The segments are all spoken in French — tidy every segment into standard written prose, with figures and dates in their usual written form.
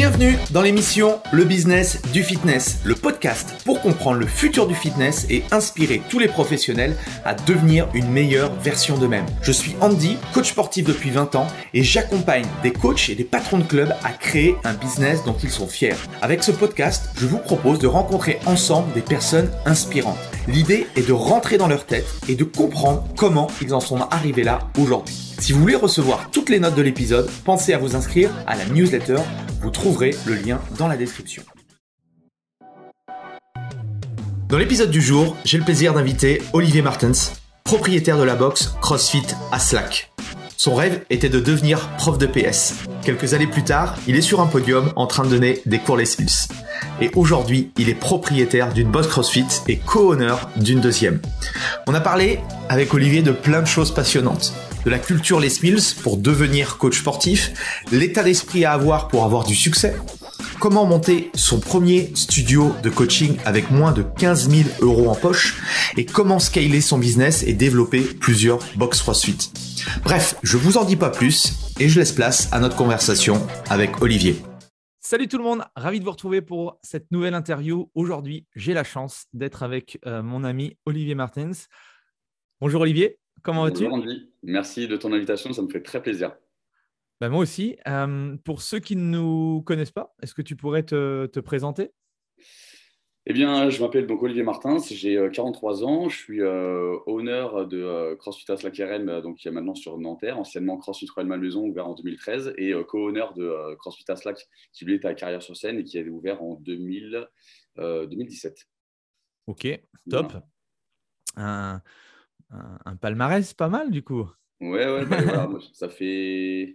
Bienvenue dans l'émission Le Business du Fitness, le podcast pour comprendre le futur du fitness et inspirer tous les professionnels à devenir une meilleure version d'eux-mêmes. Je suis Andy, coach sportif depuis 20 ans et j'accompagne des coachs et des patrons de clubs à créer un business dont ils sont fiers. Avec ce podcast, je vous propose de rencontrer ensemble des personnes inspirantes. L'idée est de rentrer dans leur tête et de comprendre comment ils en sont arrivés là aujourd'hui. Si vous voulez recevoir toutes les notes de l'épisode, pensez à vous inscrire à la newsletter. Vous trouverez le lien dans la description. Dans l'épisode du jour, j'ai le plaisir d'inviter Olivier Martens, propriétaire de la boxe CrossFit à Slack. Son rêve était de devenir prof de PS. Quelques années plus tard, il est sur un podium en train de donner des cours Les Mills. Et aujourd'hui, il est propriétaire d'une boxe CrossFit et co-owner d'une deuxième. On a parlé avec Olivier de plein de choses passionnantes. De la culture Les Mills pour devenir coach sportif, l'état d'esprit à avoir pour avoir du succès, comment monter son premier studio de coaching avec moins de 15 000 € en poche et comment scaler son business et développer plusieurs box CrossFit. Bref, je vous en dis pas plus et je laisse place à notre conversation avec Olivier. Salut tout le monde, ravi de vous retrouver pour cette nouvelle interview. Aujourd'hui, j'ai la chance d'être avec mon ami Olivier Martens. Bonjour Olivier. Comment vas-tu? Bonjour Andy, merci de ton invitation, ça me fait très plaisir. Moi aussi. Pour ceux qui ne nous connaissent pas, est-ce que tu pourrais te présenter? Eh bien, je m'appelle donc Olivier Martens, j'ai 43 ans, je suis owner de CrossFit à Slack RM, donc qui est maintenant sur Nanterre, anciennement CrossFit Royal Malmaison, ouvert en 2013, et co-owner de CrossFit à Slack, qui lui est à Carrière-sur-Seine et qui a été ouvert en 2017. Ok, top. Voilà. Un palmarès pas mal du coup. Ouais, voilà, moi, ça fait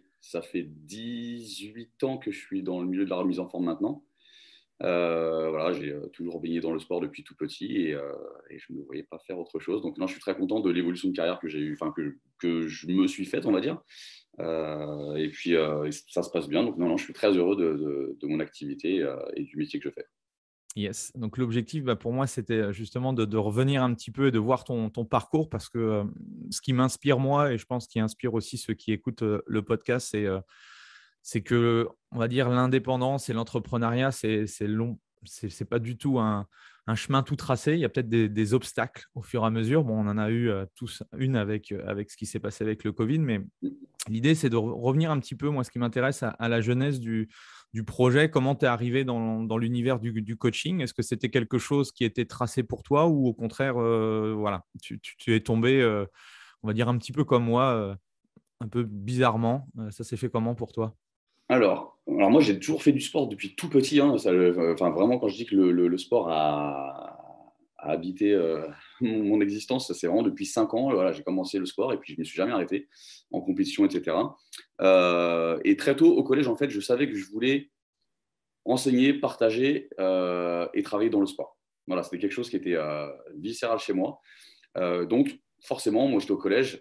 18 ans que je suis dans le milieu de la remise en forme maintenant. Voilà, j'ai toujours baigné dans le sport depuis tout petit et je ne me voyais pas faire autre chose. Donc, non, je suis très content de l'évolution de carrière que j'ai eu, enfin que je me suis faite, on va dire. Et puis, ça se passe bien. Donc, non, je suis très heureux de mon activité et du métier que je fais. Yes. Donc, l'objectif pour moi, c'était justement de revenir un petit peu et de voir ton parcours parce que ce qui m'inspire moi et je pense qui inspire aussi ceux qui écoutent le podcast, c'est que, on va dire, l'indépendance et l'entrepreneuriat, c'est long. C'est pas du tout un chemin tout tracé. Il y a peut-être des obstacles au fur et à mesure. Bon, on en a eu tous une avec ce qui s'est passé avec le Covid, mais l'idée, c'est de revenir un petit peu, moi, ce qui m'intéresse à la jeunesse du projet. Comment tu es arrivé dans l'univers du coaching? Est-ce que c'était quelque chose qui était tracé pour toi ou au contraire, voilà, tu es tombé, on va dire, un petit peu comme moi, un peu bizarrement. Ça s'est fait comment pour toi? Alors moi, j'ai toujours fait du sport depuis tout petit. Hein. Enfin, vraiment, quand je dis que le sport a habité mon existence, c'est vraiment depuis 5 ans. Voilà, j'ai commencé le sport et puis je ne me suis jamais arrêté en compétition, etc. Et très tôt, au collège, en fait, je savais que je voulais enseigner, partager et travailler dans le sport. Voilà, c'était quelque chose qui était viscéral chez moi. Donc, forcément, moi, j'étais au collège.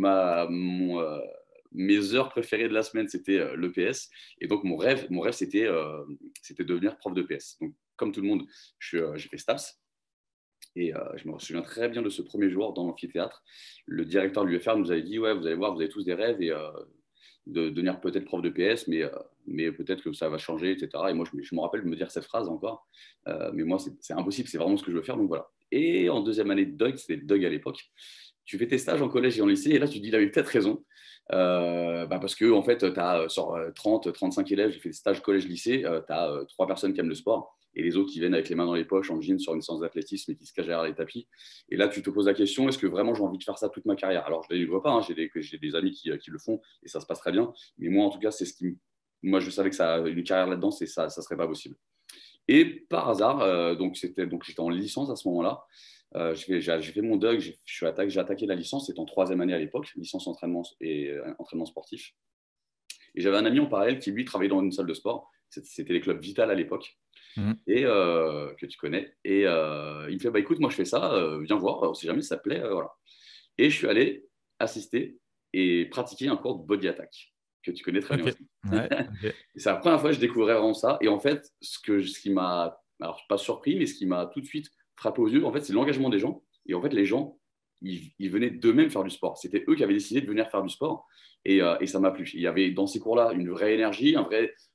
Mes heures préférées de la semaine, c'était l'EPS. Et donc, mon rêve c'était de devenir prof de PS. Donc, comme tout le monde, j'ai fait STAPS. Et je me souviens très bien de ce premier jour dans l'amphithéâtre. Le directeur de l'UFR nous avait dit « Ouais, vous allez voir, vous avez tous des rêves et de devenir peut-être prof de PS, mais peut-être que ça va changer, etc. » Et moi, je me rappelle de me dire cette phrase encore. Mais moi, c'est impossible, c'est vraiment ce que je veux faire. Donc, voilà. Et en deuxième année de DUG, c'était le DUG à l'époque, tu fais tes stages en collège et en lycée, et là, tu te dis, il avait peut-être raison. Parce que, en fait, tu as sur 30, 35 élèves, j'ai fait des stages collège-lycée, tu as 3 personnes qui aiment le sport, et les autres qui viennent avec les mains dans les poches en jean sur une séance d'athlétisme et qui se cachent derrière les tapis. Et là, tu te poses la question, est-ce que vraiment j'ai envie de faire ça toute ma carrière? Alors, je ne le vois pas, hein, j'ai des amis qui le font, et ça se passe très bien. Mais moi, en tout cas, moi, je savais que une carrière là-dedans, ça ne serait pas possible. Et par hasard, donc j'étais en licence à ce moment-là. J'ai fait mon DUG, j'ai attaqué la licence, c'était en 3e année à l'époque, licence entraînement et entraînement sportif. Et j'avais un ami en parallèle qui, lui, travaillait dans une salle de sport. C'était les clubs Vital à l'époque, et que tu connais. Et il me fait, écoute, moi je fais ça, viens voir, si jamais ça te plaît. Voilà. Et je suis allé assister et pratiquer un cours de body attack, que tu connais très bien aussi. Ouais, okay. C'est la première fois que je découvrais vraiment ça. Et en fait, ce qui m'a, alors pas surpris, mais ce qui m'a tout de suite frappé aux yeux, en fait, c'est l'engagement des gens. Et en fait, les gens, ils venaient d'eux-mêmes faire du sport. C'était eux qui avaient décidé de venir faire du sport. Et ça m'a plu. Il y avait dans ces cours-là une vraie énergie, un vrai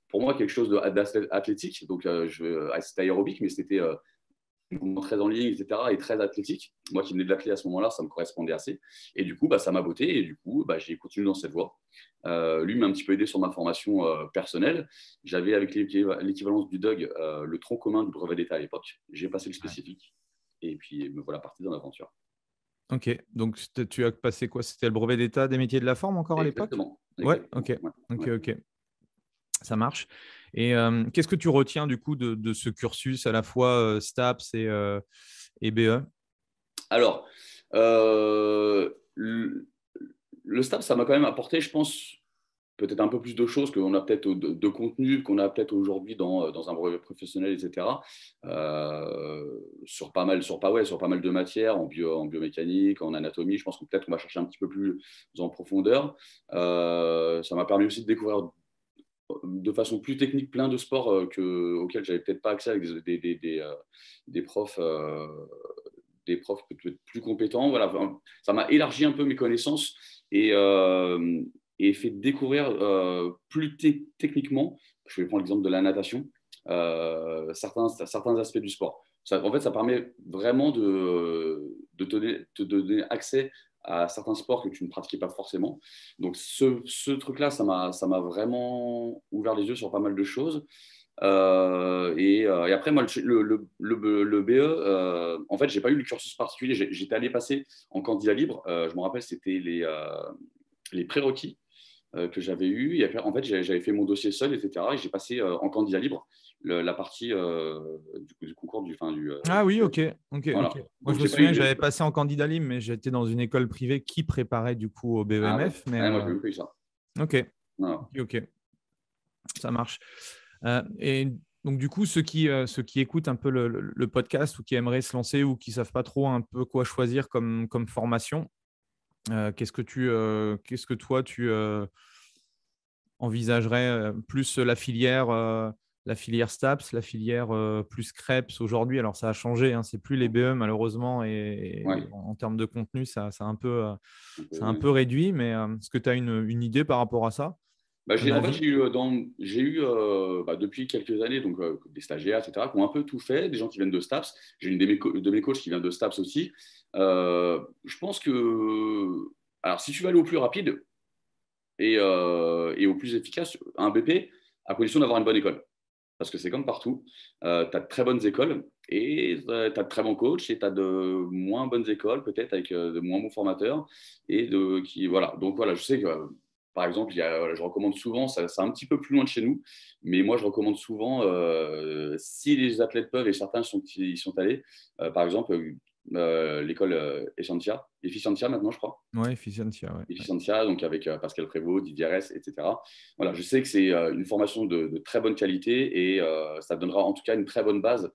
pour moi quelque chose d'athlétique. Donc, c'était aérobique, mais c'était très en ligne, etc. et très athlétique. Moi qui venais de l'athlé à ce moment-là, ça me correspondait assez. Et du coup, ça m'a botté et du coup, j'ai continué dans cette voie. Lui m'a un petit peu aidé sur ma formation personnelle. J'avais avec l'équivalence du DUG le tronc commun du brevet d'État à l'époque. J'ai passé le spécifique et puis me voilà parti dans l'aventure. Ok, donc tu as passé quoi? C'était le brevet d'État des métiers de la forme encore à l'époque? Exactement. Ouais, ok. Ça marche. Et qu'est-ce que tu retiens du coup de ce cursus à la fois STAPS et BE? Alors, le STAPS, ça m'a quand même apporté, je pense, peut-être un peu plus de choses qu'on a peut-être de contenu qu'on a peut-être aujourd'hui dans un brevet professionnel, etc. Sur pas mal de matières, en biomécanique, en anatomie. Je pense que peut-être on va chercher un petit peu plus en profondeur. Ça m'a permis aussi de découvrir de façon plus technique plein de sports auxquels j'avais peut-être pas accès avec des profs. Des profs peut-être plus compétents. Voilà, ça m'a élargi un peu mes connaissances et fait découvrir plus techniquement, je vais prendre l'exemple de la natation, certains aspects du sport. En fait, ça permet vraiment de te donner accès à certains sports que tu ne pratiquais pas forcément. Donc, ce truc-là, ça m'a vraiment ouvert les yeux sur pas mal de choses. Et après, moi, le BE, en fait, j'ai pas eu le cursus particulier. J'étais allé passer en candidat libre. Je me rappelle, c'était les prérequis que j'avais eu. Et après, en fait, j'avais fait mon dossier seul, etc. Et j'ai passé en candidat libre la partie du concours Ah oui, ok. Voilà. Moi, je me souviens que j'avais passé en candidat libre, mais j'étais dans une école privée qui préparait du coup au BEMF. Ah, ouais. Moi, j'ai même pas eu ça. Ok. Voilà. Ok. Ça marche. Et donc, du coup, ceux qui écoutent un peu le podcast ou qui aimeraient se lancer ou qui ne savent pas trop un peu quoi choisir comme formation, qu'est-ce que toi, tu envisagerais plus la filière STAPS, la filière plus CREPS aujourd'hui? Alors, ça a changé, hein, c'est plus les BE malheureusement et en termes de contenu, ça a un peu réduit, mais est-ce que tu as une idée par rapport à ça? J'ai eu depuis quelques années des stagiaires, etc., qui ont un peu tout fait, des gens qui viennent de STAPS. J'ai une de mes coachs qui vient de STAPS aussi. Je pense que, alors, si tu veux aller au plus rapide et au plus efficace, un BP, à condition d'avoir une bonne école. Parce que c'est comme partout, tu as de très bonnes écoles et tu as de très bons coachs et tu as de moins bonnes écoles, peut-être avec de moins bons formateurs. Donc voilà, je sais que par exemple, je recommande souvent, c'est un petit peu plus loin de chez nous, mais moi je recommande souvent, si les athlètes peuvent et certains y sont allés, par exemple, l'école Efficientia maintenant, je crois. Oui, Efficientia. Efficientia, donc avec Pascal Prévost, Didier Ress, etc. Voilà, je sais que c'est une formation de très bonne qualité et ça donnera en tout cas une très bonne base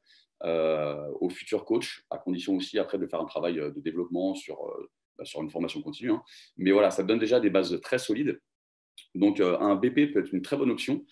aux futurs coachs, à condition aussi après de faire un travail de développement sur une formation continue. Hein. Mais voilà, ça donne déjà des bases très solides. Donc, un BP peut être une très bonne option.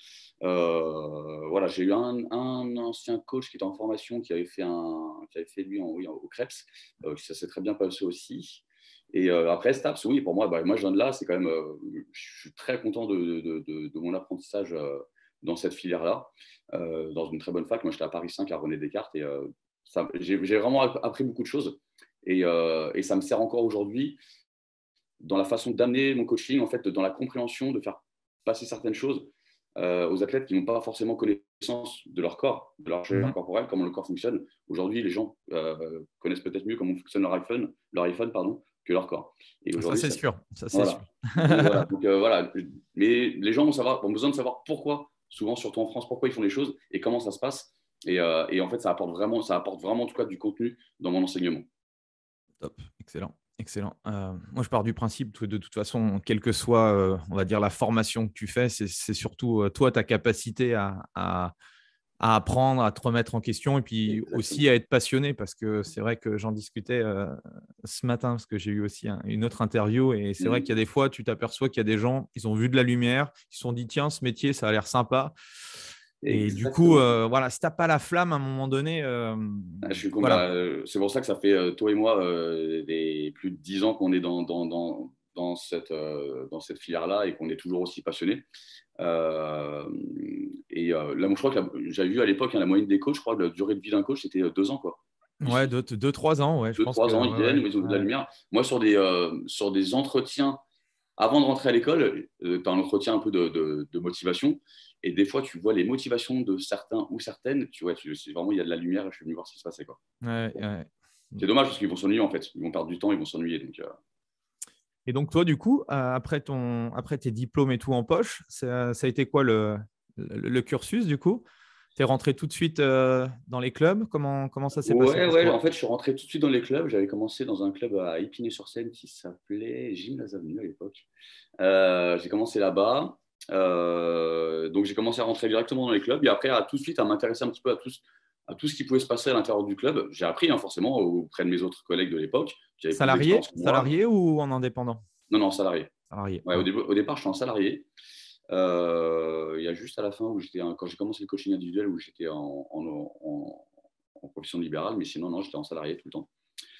Voilà, j'ai eu un ancien coach qui était en formation qui avait fait lui au CREPS. Ça s'est très bien passé aussi. Et après, STAPS, oui, pour moi, moi je viens de là, c'est quand même, je suis très content de mon apprentissage dans cette filière-là, dans une très bonne fac. Moi, j'étais à Paris 5 à René Descartes et j'ai vraiment appris beaucoup de choses. Et ça me sert encore aujourd'hui dans la façon d'amener mon coaching, en fait, dans la compréhension, de faire passer certaines choses aux athlètes qui n'ont pas forcément connaissance de leur corps, de leur chirurgie corporelle, comment le corps fonctionne. Aujourd'hui, les gens connaissent peut-être mieux comment fonctionne leur iPhone, que leur corps. Et aujourd'hui, ça, c'est sûr. sûr. Voilà. Mais les gens ont besoin de savoir pourquoi, souvent, surtout en France, pourquoi ils font les choses et comment ça se passe. Et en fait, ça apporte vraiment en tout cas du contenu dans mon enseignement. Top, excellent. Moi, je pars du principe que de toute façon, quelle que soit, on va dire, la formation que tu fais, c'est surtout toi, ta capacité à apprendre, à te remettre en question et puis aussi à être passionné, parce que c'est vrai que j'en discutais ce matin parce que j'ai eu aussi une autre interview et c'est vrai qu'il y a des fois, tu t'aperçois qu'il y a des gens, ils ont vu de la lumière, ils se sont dit tiens, ce métier, ça a l'air sympa. Et du coup, voilà, si tu n'as pas la flamme à un moment donné. Voilà. C'est pour ça que ça fait, toi et moi, plus de 10 ans qu'on est dans cette filière-là et qu'on est toujours aussi passionnés. Là, moi, je crois que j'avais vu à l'époque, la moyenne des coachs, je crois que la durée de vie d'un coach, c'était 2 ans, quoi. Ouais, 2-3 ans, ouais, je Deux, pense que. trois ans, ils Ouais, viennent, ouais, mais ils ont de la ouais. lumière. Moi, sur des entretiens, avant de rentrer à l'école, tu as un entretien un peu de motivation. Et des fois, tu vois les motivations de certains ou certaines. Tu vois, c'est vraiment, il y a de la lumière. Je suis venu voir ce qui se passait, quoi. Ouais, ouais. C'est dommage parce qu'ils vont s'ennuyer, en fait. Ils vont perdre du temps, ils vont s'ennuyer. Donc, Et donc, toi, du coup, après tes diplômes et tout en poche, ça a été quoi le cursus, du coup? Tu es rentré tout de suite dans les clubs? Comment ça s'est passé ouais, pour ouais. En toi? fait, je suis rentré tout de suite dans les clubs. J'avais commencé dans un club à Épinay-sur-Seine qui s'appelait Gymnase Avenue à l'époque. J'ai commencé là-bas. Donc, j'ai commencé à rentrer directement dans les clubs et après, tout de suite, à m'intéresser un petit peu à tout ce qui pouvait se passer à l'intérieur du club. J'ai appris, hein, forcément, auprès de mes autres collègues de l'époque, qui avaient plus d'expérience Salarié? que moi. Salarié ou en indépendant? Non, non, salarié. Salarié, Ouais, ouais. au départ, je suis en salarié. Il y a juste à la fin où quand j'ai commencé le coaching individuel, où j'étais en profession libérale, mais sinon, non, j'étais en salarié tout le temps.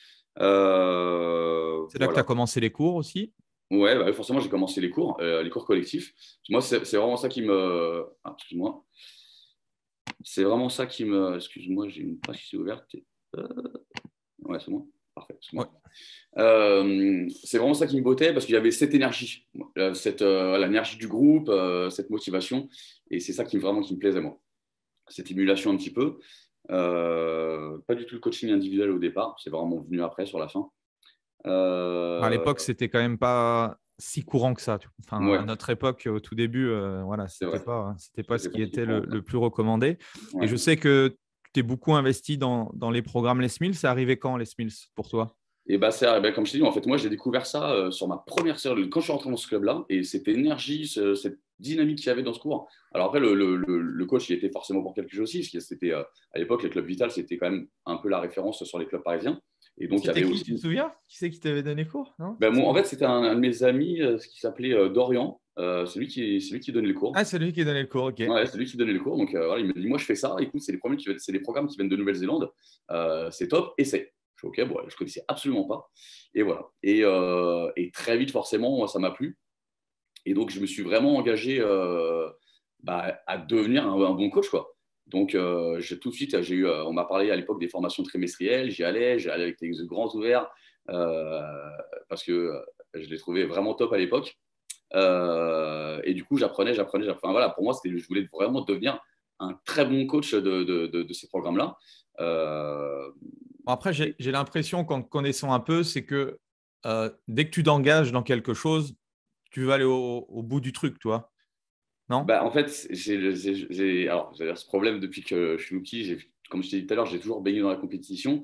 C'est là que tu as Voilà. commencé les cours aussi? Ouais, bah, forcément, j'ai commencé les cours collectifs. Moi, c'est vraiment ça qui me. Ah, excuse-moi. C'est vraiment ça qui me. Excuse-moi, j'ai une page qui s'est ouverte. Euh, Ouais, c'est moi. Parfait, Ouais. excuse-moi. C'est vraiment ça qui me bottait parce qu'il y avait cette énergie, l'énergie du groupe, cette motivation. Et c'est ça vraiment qui me plaisait, moi. Cette émulation un petit peu. Pas du tout le coaching individuel au départ. C'est vraiment venu après, sur la fin. À Euh, l'époque, c'était quand même pas si courant que ça. Enfin, à ouais, notre époque, au tout début, voilà, c'est vrai. c'était pas ce C'était pas qui si était courant que ça. le plus recommandé. Et Ouais. je sais que tu t'es beaucoup investi dans les programmes Les Mills. C'est arrivé quand, Les Mills, pour toi? Et bah, comme je t'ai dit, en fait, moi, j'ai découvert ça sur ma première série, quand je suis rentré dans ce club-là, et cette énergie, cette dynamique qu'il y avait dans ce cours. Alors après, le coach, il était forcément pour quelque chose aussi, parce que c'était, à l'époque, les clubs Vital, c'était quand même un peu la référence sur les clubs parisiens. Et donc, il y C'était avait qui, tu te aussi. souviens? Qui c'est qui t'avait donné cours? Non? Ben, en fait, c'était un de mes amis qui s'appelait Dorian. C'est lui qui donnait le cours. Ah, c'est lui qui donnait le cours, ok. Ouais, c'est lui qui donnait le cours. Donc, voilà, il me dit, moi, je fais ça. Écoute, c'est des programmes qui viennent de Nouvelle-Zélande. C'est top. Essaie. Je fais, OK, bon, je connaissais absolument pas. Et voilà. Et très vite, forcément, moi, ça m'a plu. Et donc, je me suis vraiment engagé à devenir un bon coach, quoi. Donc, tout de suite, on m'a parlé à l'époque des formations trimestrielles. J'y allais avec les yeux grands ouverts euh, parce que je les trouvais vraiment top à l'époque. Et du coup, j'apprenais. Enfin, voilà, pour moi, je voulais vraiment devenir un très bon coach de ces programmes-là. Bon, après, Et, j'ai l'impression, qu'en te connaissant un peu, c'est que dès que tu t'engages dans quelque chose, tu vas aller au bout du truc, tu vois. Non? en fait, alors, j'ai ce problème depuis que je suis rookie. Comme je t'ai dit tout à l'heure, j'ai toujours baigné dans la compétition.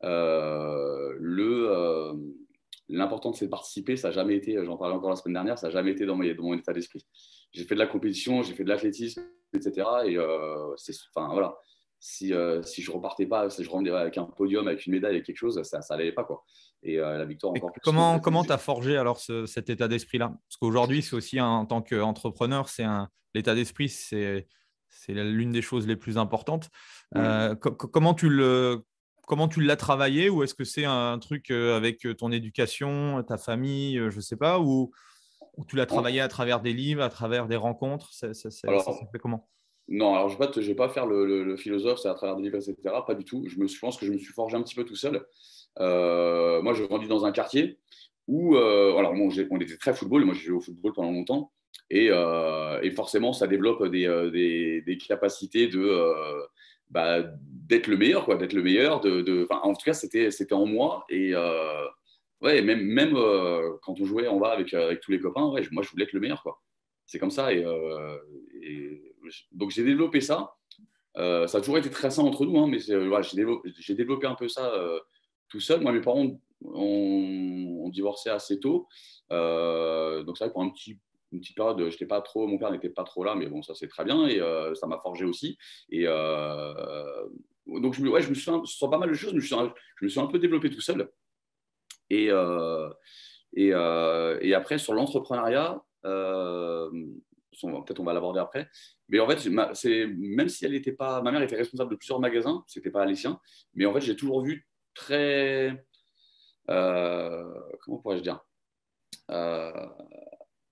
L'important, c'est de participer. Ça n'a jamais été, j'en parlais encore la semaine dernière, ça n'a jamais été dans mon état d'esprit. J'ai fait de la compétition, j'ai fait de l'athlétisme, etc. Et enfin, voilà. Si je repartais pas, si je revenais avec un podium, avec une médaille, avec quelque chose, ça n'allait pas, quoi. Et la victoire Et encore plus. comment tu as forgé alors cet état d'esprit-là? Parce qu'aujourd'hui, c'est aussi en tant qu'entrepreneur, l'état d'esprit, c'est l'une des choses les plus importantes. Ouais. Comment tu l'as travaillé, ou est-ce que c'est un truc avec ton éducation, ta famille, je ne sais pas, ou tu l'as travaillé à travers des livres, à travers des rencontres? Ça s'est Alors, fait comment? non, alors je vais pas faire le philosophe, c'est à travers des livres, etc. Pas du tout. Je pense que je me suis forgé un petit peu tout seul. Moi, j'ai grandi dans un quartier où, alors, on était très football. Moi, j'ai joué au football pendant longtemps. Et forcément, ça développe des capacités d'être le meilleur, quoi, d'être le meilleur. Enfin, en tout cas, c'était en moi. Et ouais, même quand on jouait en bas avec tous les copains, ouais, moi, je voulais être le meilleur, quoi. C'est comme ça. Donc, j'ai développé ça. Ça a toujours été très sain entre nous, hein, mais voilà, j'ai développé un peu ça tout seul. Moi, mes parents ont divorcé assez tôt. Donc, c'est vrai que pour une petite période, mon père n'était pas trop là, mais bon, ça c'est très bien et ça m'a forgé aussi. Et donc, je me suis sur pas mal de choses, je me suis un peu développé tout seul. Et, euh, et après, sur l'entrepreneuriat, peut-être on va l'aborder après, mais en fait, même si elle n'était pas, ma mère était responsable de plusieurs magasins, c'était pas les siens, mais en fait, j'ai toujours vu très, comment pourrais-je dire, euh,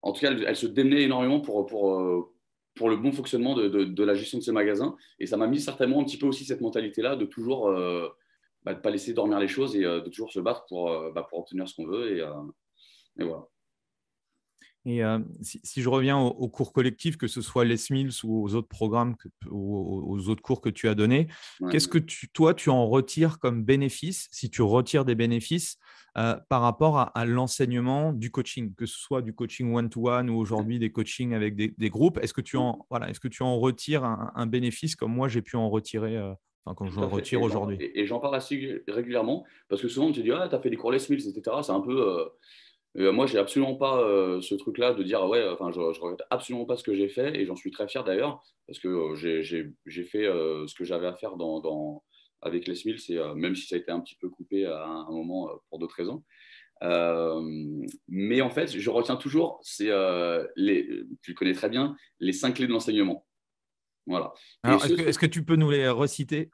en tout cas, elle se démenait énormément pour le bon fonctionnement de la gestion de ces magasins. Et ça m'a mis certainement un petit peu aussi cette mentalité-là de toujours de pas laisser dormir les choses et de toujours se battre pour obtenir ce qu'on veut. Et voilà. Et si je reviens aux cours collectifs, que ce soit les Mills ou aux autres programmes, ou aux autres cours que tu as donnés, Ouais. qu'est-ce que toi, tu en retires comme bénéfice, si tu retires des bénéfices par rapport à l'enseignement du coaching, que ce soit du coaching one-to-one ou aujourd'hui des coachings avec des groupes? Est-ce que tu en retires un bénéfice comme moi, j'ai pu en retirer comme je Tout en à fait. retire aujourd'hui? Et j'en parle assez régulièrement parce que souvent, on te dit, ah, tu as fait des cours Les Mills, etc. C'est un peu. Moi, j'ai absolument pas ce truc-là de dire ouais, enfin, je regrette absolument pas ce que j'ai fait et j'en suis très fier d'ailleurs parce que j'ai fait ce que j'avais à faire avec Les Mills, même si ça a été un petit peu coupé à un moment pour d'autres raisons. Mais en fait, je retiens toujours, tu le connais très bien, les 5 clés de l'enseignement. Voilà. Et Alors, est-ce que tu peux nous les reciter?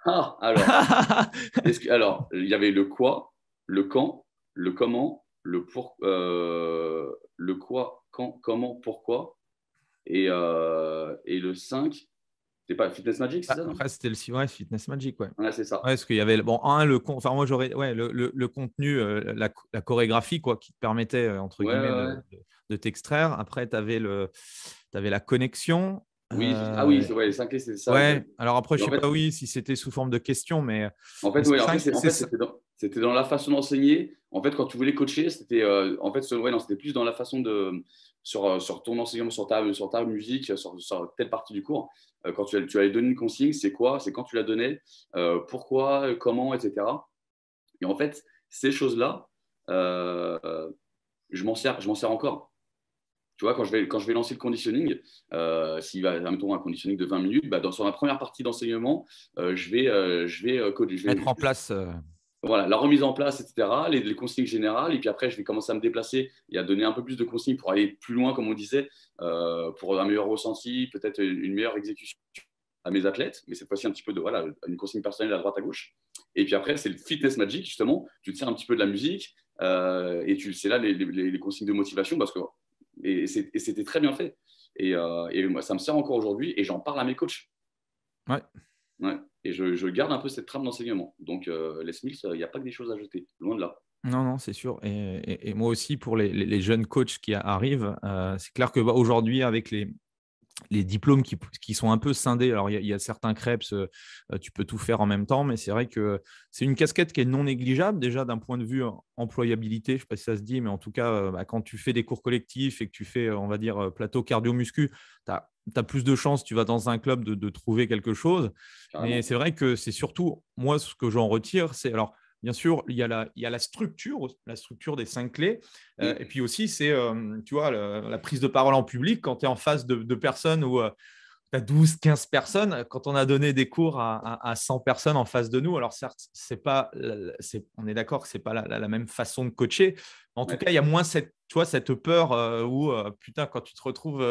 Alors, il y avait le quoi, le quand, le comment, le quoi, quand, comment, pourquoi. Et le 5, c'est pas Fitness Magic, c'est ça? Après, c'était le Fitness Magic, ouais. Ouais, c'est ça. Ouais, parce qu'il y avait moi j'aurais le contenu, la chorégraphie quoi, qui te permettait entre guillemets de t'extraire. Après, tu avais la connexion. Oui, oui, les 5 clés, c'est ça. Ouais. Alors après, je en sais fait, pas si c'était sous forme de questions, mais En fait, c'est oui, cinq. c'était dans la façon d'enseigner. En fait, quand tu voulais coacher, c'était c'était plus dans la façon sur ton enseignement, sur ta musique, sur telle partie du cours. Quand tu allais donner une consigne, c'est quoi? C'est quand tu la donnais, pourquoi, comment, etc. Et en fait, ces choses-là, je m'en sers encore. Tu vois, quand je vais lancer le conditioning, s'il va, mettons, un conditioning de 20 minutes, sur la première partie d'enseignement, je vais coder. Mettre en place. Voilà, la remise en place, etc., les consignes générales. Et puis après, je vais commencer à me déplacer et à donner un peu plus de consignes pour aller plus loin, comme on disait, pour un meilleur ressenti, peut-être une meilleure exécution à mes athlètes. Mais cette fois-ci, un petit peu une consigne personnelle à droite, à gauche. Et puis après, c'est le Fitness Magic, justement. Tu tiens un petit peu de la musique et c'est là les consignes de motivation et c'était très bien fait. Et moi, ça me sert encore aujourd'hui et j'en parle à mes coachs. Ouais. Ouais. Et je garde un peu cette trame d'enseignement. Donc, les Mills, il n'y a pas que des choses à jeter, loin de là. Non, c'est sûr. Et moi aussi, pour les jeunes coachs qui arrivent, c'est clair qu'aujourd'hui, avec les diplômes qui sont un peu scindés. Alors, il y a certains CREPS, tu peux tout faire en même temps, mais c'est vrai que c'est une casquette qui est non négligeable, déjà d'un point de vue employabilité. Je ne sais pas si ça se dit, mais en tout cas, quand tu fais des cours collectifs et que tu fais, on va dire, plateau cardio-muscu, tu as plus de chances, tu vas dans un club de trouver quelque chose. Carrément. Mais c'est vrai que c'est surtout, moi, ce que j'en retire, c'est… Alors, bien sûr, il y a la structure des 5 clés. Et puis aussi, c'est tu vois, la prise de parole en public quand tu es en face de personnes où tu as 12, 15 personnes. Quand on a donné des cours à 100 personnes en face de nous, alors certes, on est d'accord que ce n'est pas la même façon de coacher. En tout cas, il y a moins cette peur où, putain, quand tu te retrouves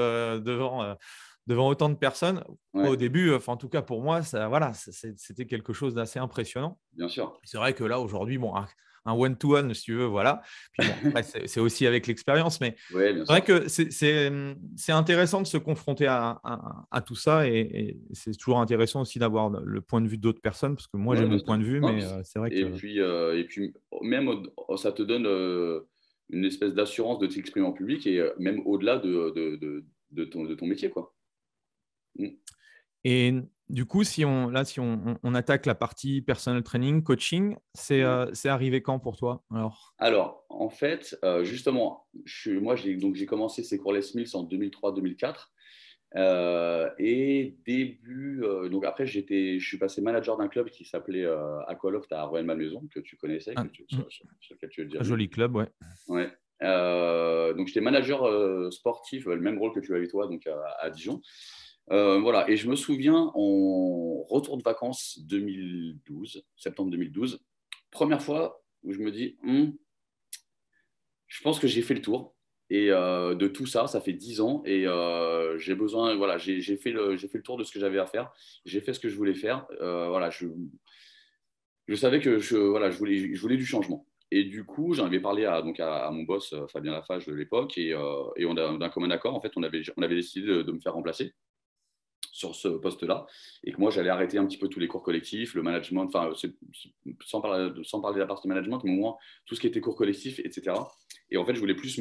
devant autant de personnes, au début, en tout cas pour moi, c'était quelque chose d'assez impressionnant. Bien sûr. C'est vrai que là, aujourd'hui, un one-to-one, si tu veux, voilà. Puis après, c'est aussi avec l'expérience, mais c'est vrai que c'est intéressant de se confronter à tout ça et c'est toujours intéressant aussi d'avoir le point de vue d'autres personnes parce que moi, j'ai mon point de vue, mais c'est vrai que… Et puis même, ça te donne une espèce d'assurance de t'exprimer en public et même au-delà de ton métier, quoi. Et du coup, si on attaque la partie personal training, coaching, c'est arrivé quand pour toi Alors, en fait, justement, j'ai commencé ces cours Les Mills en 2003-2004. Et donc après, je suis passé manager d'un club qui s'appelait Aqualoft à Rueil-Malmaison, que tu connaissais, sur lequel tu es déjà venu. Joli club, ouais. Ouais. Donc j'étais manager sportif, le même rôle que tu avais toi, donc à Dijon. Voilà, et je me souviens en retour de vacances 2012, septembre 2012, première fois où je me dis, je pense que j'ai fait le tour. Et de tout ça, ça fait 10 ans et j'ai besoin, voilà, j'ai fait le tour de ce que j'avais à faire. J'ai fait ce que je voulais faire. Voilà, je savais que je voulais du changement. Et du coup, j'en avais parlé à mon boss, Fabien Lafage de l'époque, et on a d'un commun accord, en fait, on avait décidé de me faire remplacer sur ce poste-là, et que moi, j'allais arrêter un petit peu tous les cours collectifs, le management, enfin, sans parler de la partie management, mais au moins tout ce qui était cours collectifs, etc. Et en fait, je voulais plus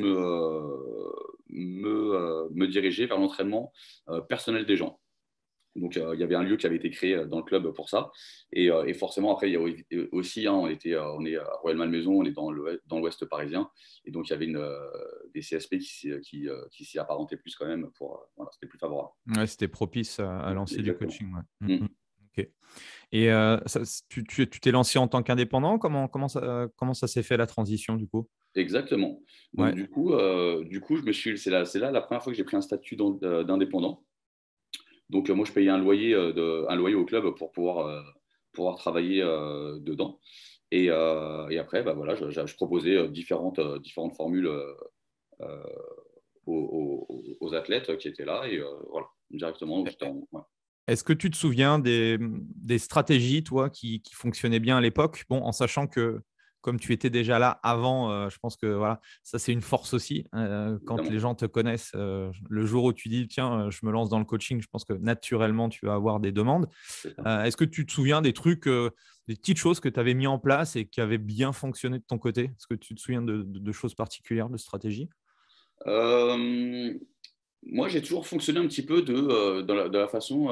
me diriger vers l'entraînement personnel des gens. Donc, il y avait un lieu qui avait été créé dans le club pour ça. Et forcément, après, il y a aussi, hein, on est à Rueil-Malmaison, on est dans l'ouest parisien. Et donc, il y avait des CSP qui s'y apparentaient plus quand même. Voilà, c'était plus favorable. Ouais, c'était propice à lancer du Exactement. coaching. Ouais. Ok. Et tu t'es lancé en tant qu'indépendant. Comment ça s'est fait la transition du coup? Exactement. Donc, Ouais. du coup, c'est là la première fois que j'ai pris un statut d'indépendant. Donc, moi, je payais un loyer au club pour pouvoir travailler dedans. Et après, bah, voilà, je proposais différentes formules euh, aux athlètes qui étaient là. Et voilà, directement. Donc, ouais. Est-ce que tu te souviens des stratégies, toi, qui fonctionnaient bien à l'époque? Bon, en sachant que, comme tu étais déjà là avant, je pense que voilà, ça, c'est une force aussi. Quand Évidemment. les gens te connaissent, le jour où tu dis, tiens, je me lance dans le coaching, je pense que naturellement, tu vas avoir des demandes. C'est ça. Est-ce que tu te souviens des trucs, des petites choses que tu avais mis en place et qui avaient bien fonctionné de ton côté? Est-ce que tu te souviens de choses particulières, de stratégies? Euh, Moi, j'ai toujours fonctionné un petit peu de la façon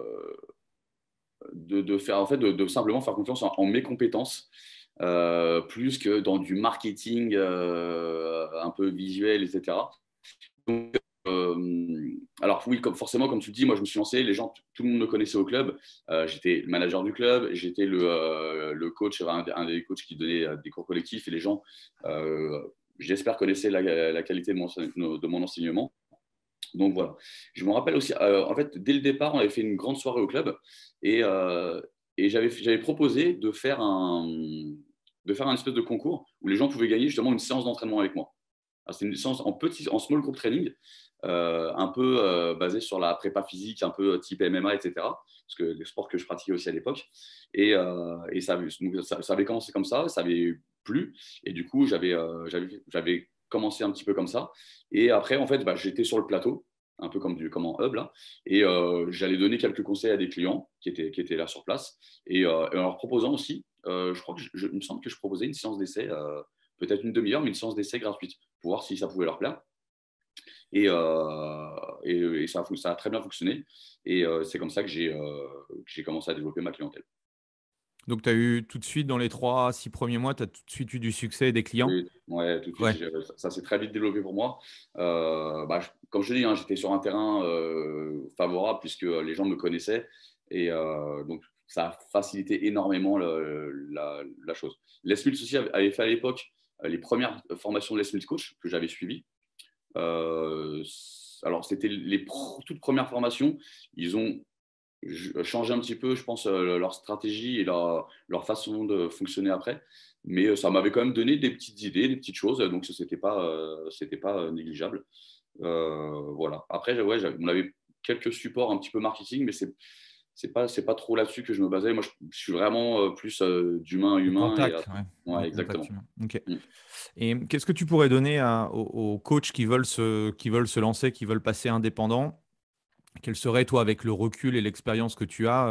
de faire, en fait, de simplement faire confiance en mes compétences, plus que dans du marketing un peu visuel, etc. Donc, alors oui, forcément, comme tu le dis, moi je me suis lancé, tout le monde me connaissait au club. J'étais le manager du club, j'étais le coach, un des coachs qui donnait des cours collectifs, et les gens, j'espère, connaissaient la qualité de mon enseignement. Donc voilà. Je me rappelle aussi, en fait, dès le départ, on avait fait une grande soirée au club, et, euh, et j'avais proposé de faire un espèce de concours où les gens pouvaient gagner justement une séance d'entraînement avec moi. C'est une séance en small group training, un peu basée sur la prépa physique, un peu type MMA, etc. Parce que les sports que je pratiquais aussi à l'époque. Et ça avait commencé comme ça avait plu. Et du coup, j'avais commencé un petit peu comme ça. Et après, en fait, bah, j'étais sur le plateau, un peu comme en hub là. Et j'allais donner quelques conseils à des clients qui étaient là sur place. Et en leur proposant aussi, je crois que il me semble que je proposais une séance d'essai, peut-être une demi-heure, mais une séance d'essai gratuite, pour voir si ça pouvait leur plaire. Et ça a très bien fonctionné. Et c'est comme ça que j'ai commencé à développer ma clientèle. Donc, tu as eu tout de suite, dans les 3 à 6 premiers mois, tu as tout de suite eu du succès et des clients? Oui, ouais, tout de suite, Ouais. ça s'est très vite développé pour moi. Bah, comme je te dis, hein, j'étais sur un terrain favorable puisque les gens me connaissaient. Et donc, ça a facilité énormément la chose. Les Mills aussi avait fait à l'époque les premières formations de Les Mills Coach que j'avais suivies. Euh, alors, c'était toutes premières formations. Ils ont changé un petit peu, je pense, leur stratégie et leur façon de fonctionner après. Mais ça m'avait quand même donné des petites idées, des petites choses. Donc, ce n'était pas négligeable. Voilà. Après, ouais, on avait quelques supports un petit peu marketing, mais c'est pas trop là-dessus que je me basais. Moi, je suis vraiment plus d'humain à Le humain. contact, ouais. Ouais, Le contact exactement. humain. Ok. Mm. Et qu'est-ce que tu pourrais donner aux coachs qui veulent se lancer, qui veulent passer indépendant? Quelles seraient, toi, avec le recul et l'expérience que tu as,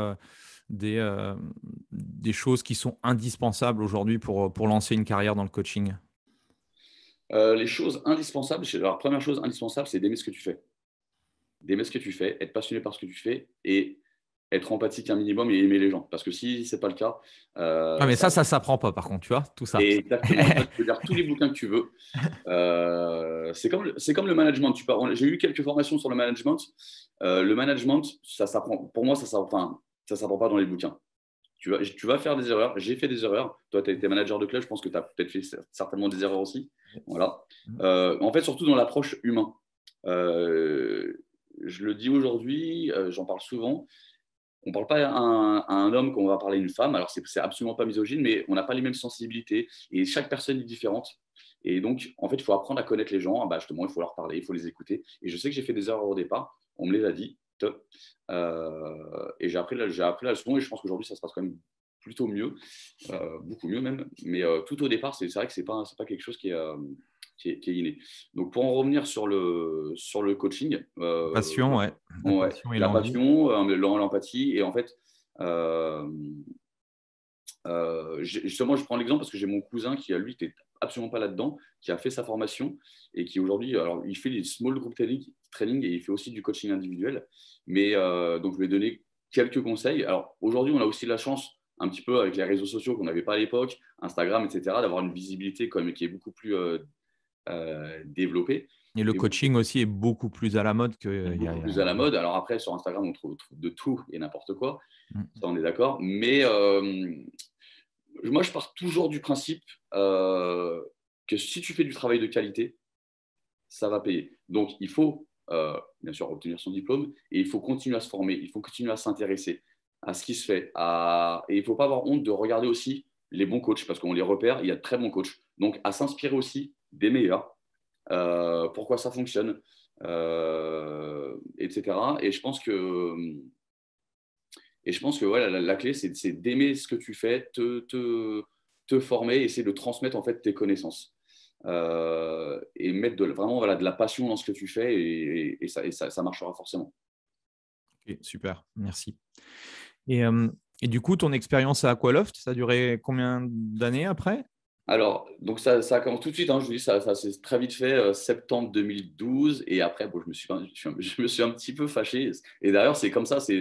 des choses qui sont indispensables aujourd'hui pour lancer une carrière dans le coaching? Les choses indispensables, la première chose indispensable, c'est d'aimer ce que tu fais. D'aimer ce que tu fais, être passionné par ce que tu fais et être empathique un minimum et aimer les gens. Parce que si ce n'est pas le cas, Ah, mais ça. ça s'apprend pas, par contre, tu vois, tout ça. Exactement. En fait, tu peux lire tous les bouquins que tu veux. C'est comme le management. J'ai eu quelques formations sur le management. Le management, ça s'apprend. Pour moi, ça s'apprend pas dans les bouquins. Tu vas faire des erreurs. J'ai fait des erreurs. Toi, tu as été manager de club. Je pense que tu as peut-être fait certainement des erreurs aussi. Voilà. En fait, surtout dans l'approche humain. Je le dis aujourd'hui, j'en parle souvent. On ne parle pas à un homme qu'on va parler à une femme. Alors, c'est absolument pas misogyne, mais on n'a pas les mêmes sensibilités et chaque personne est différente. Et donc, en fait, il faut apprendre à connaître les gens. Bah, justement, il faut leur parler, il faut les écouter. Et je sais que j'ai fait des erreurs au départ. On me les a dit. Et j'ai appris la leçon et je pense qu'aujourd'hui, ça se passe quand même plutôt mieux, beaucoup mieux même. Mais tout au départ, c'est vrai que c'est pas quelque chose qui est inné. Donc, pour en revenir sur le coaching, Passion, ouais. La ouais, passion et la l'envie. passion, l'empathie, et en fait, justement, je prends l'exemple parce que j'ai mon cousin qui, lui, n'était absolument pas là-dedans, qui a fait sa formation et qui aujourd'hui, alors il fait des small group training et il fait aussi du coaching individuel. Mais donc, je vais donner quelques conseils. Alors aujourd'hui, on a aussi la chance, un petit peu avec les réseaux sociaux qu'on n'avait pas à l'époque, Instagram, etc., d'avoir une visibilité quand même qui est beaucoup plus développée. Et le Et coaching aussi est beaucoup plus à la mode que. beaucoup plus à la mode. Alors après, sur Instagram, on trouve de tout et n'importe quoi. Mm. Ça, on est d'accord. Mais moi, je pars toujours du principe que si tu fais du travail de qualité, ça va payer. Donc, il faut bien sûr obtenir son diplôme et il faut continuer à se former, il faut continuer à s'intéresser à ce qui se fait. Et il ne faut pas avoir honte de regarder aussi les bons coachs parce qu'on les repère, il y a de très bons coachs. Donc, à s'inspirer aussi des meilleurs, pourquoi ça fonctionne, etc. Et je pense que ouais, la clé, c'est d'aimer ce que tu fais, te former, essayer de transmettre en fait tes connaissances. Et mettre vraiment voilà, de la passion dans ce que tu fais et ça marchera forcément. Ok, super, merci. Et du coup, ton expérience à Aqualoft, ça a duré combien d'années après? Alors, donc ça commence tout de suite, hein, je vous dis, ça s'est très vite fait, septembre 2012, et après, bon, je me suis un petit peu fâché. Et d'ailleurs, c'est comme ça, c'est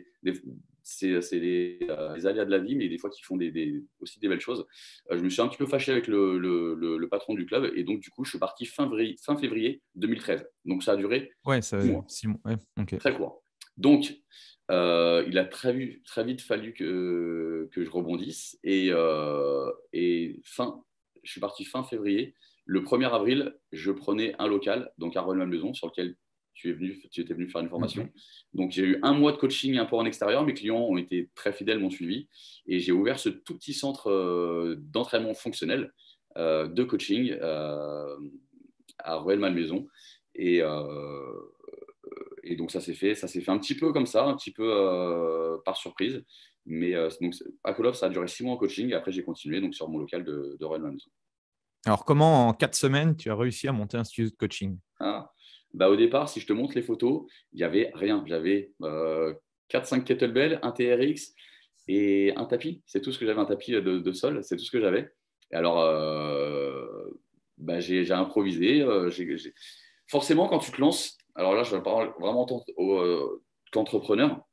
les aléas de la vie, mais des fois qui font aussi des belles choses. Je me suis un petit peu fâché avec le patron du club, et donc du coup, je suis parti fin février 2013. Donc ça a duré Ouais, ça 6 mois, 6 mois. Ouais, ok. très court. Donc, il a très vite fallu que je rebondisse. Et je suis parti fin février. Le 1er avril, je prenais un local, donc à Rueil-Malmaison, sur lequel tu étais venu faire une formation. Donc, j'ai eu 1 mois de coaching un peu en extérieur. Mes clients ont été très fidèles, m'ont suivi. Et j'ai ouvert ce tout petit centre d'entraînement fonctionnel de coaching à Rueil-Malmaison. Et donc, ça s'est fait un petit peu comme ça, un petit peu par surprise. Mais donc, à Call of, ça a duré 6 mois en coaching. Et après, j'ai continué donc, sur mon local de Rueil-Malmaison. Alors, comment en 4 semaines, tu as réussi à monter un studio de coaching? Au départ, si je te montre les photos, il n'y avait rien. J'avais 4-5 kettlebells, un TRX et un tapis. C'est tout ce que j'avais, un tapis de sol. C'est tout ce que j'avais. Et alors, j'ai improvisé. Forcément, quand tu te lances, alors là, je parle vraiment en tant qu'entrepreneur,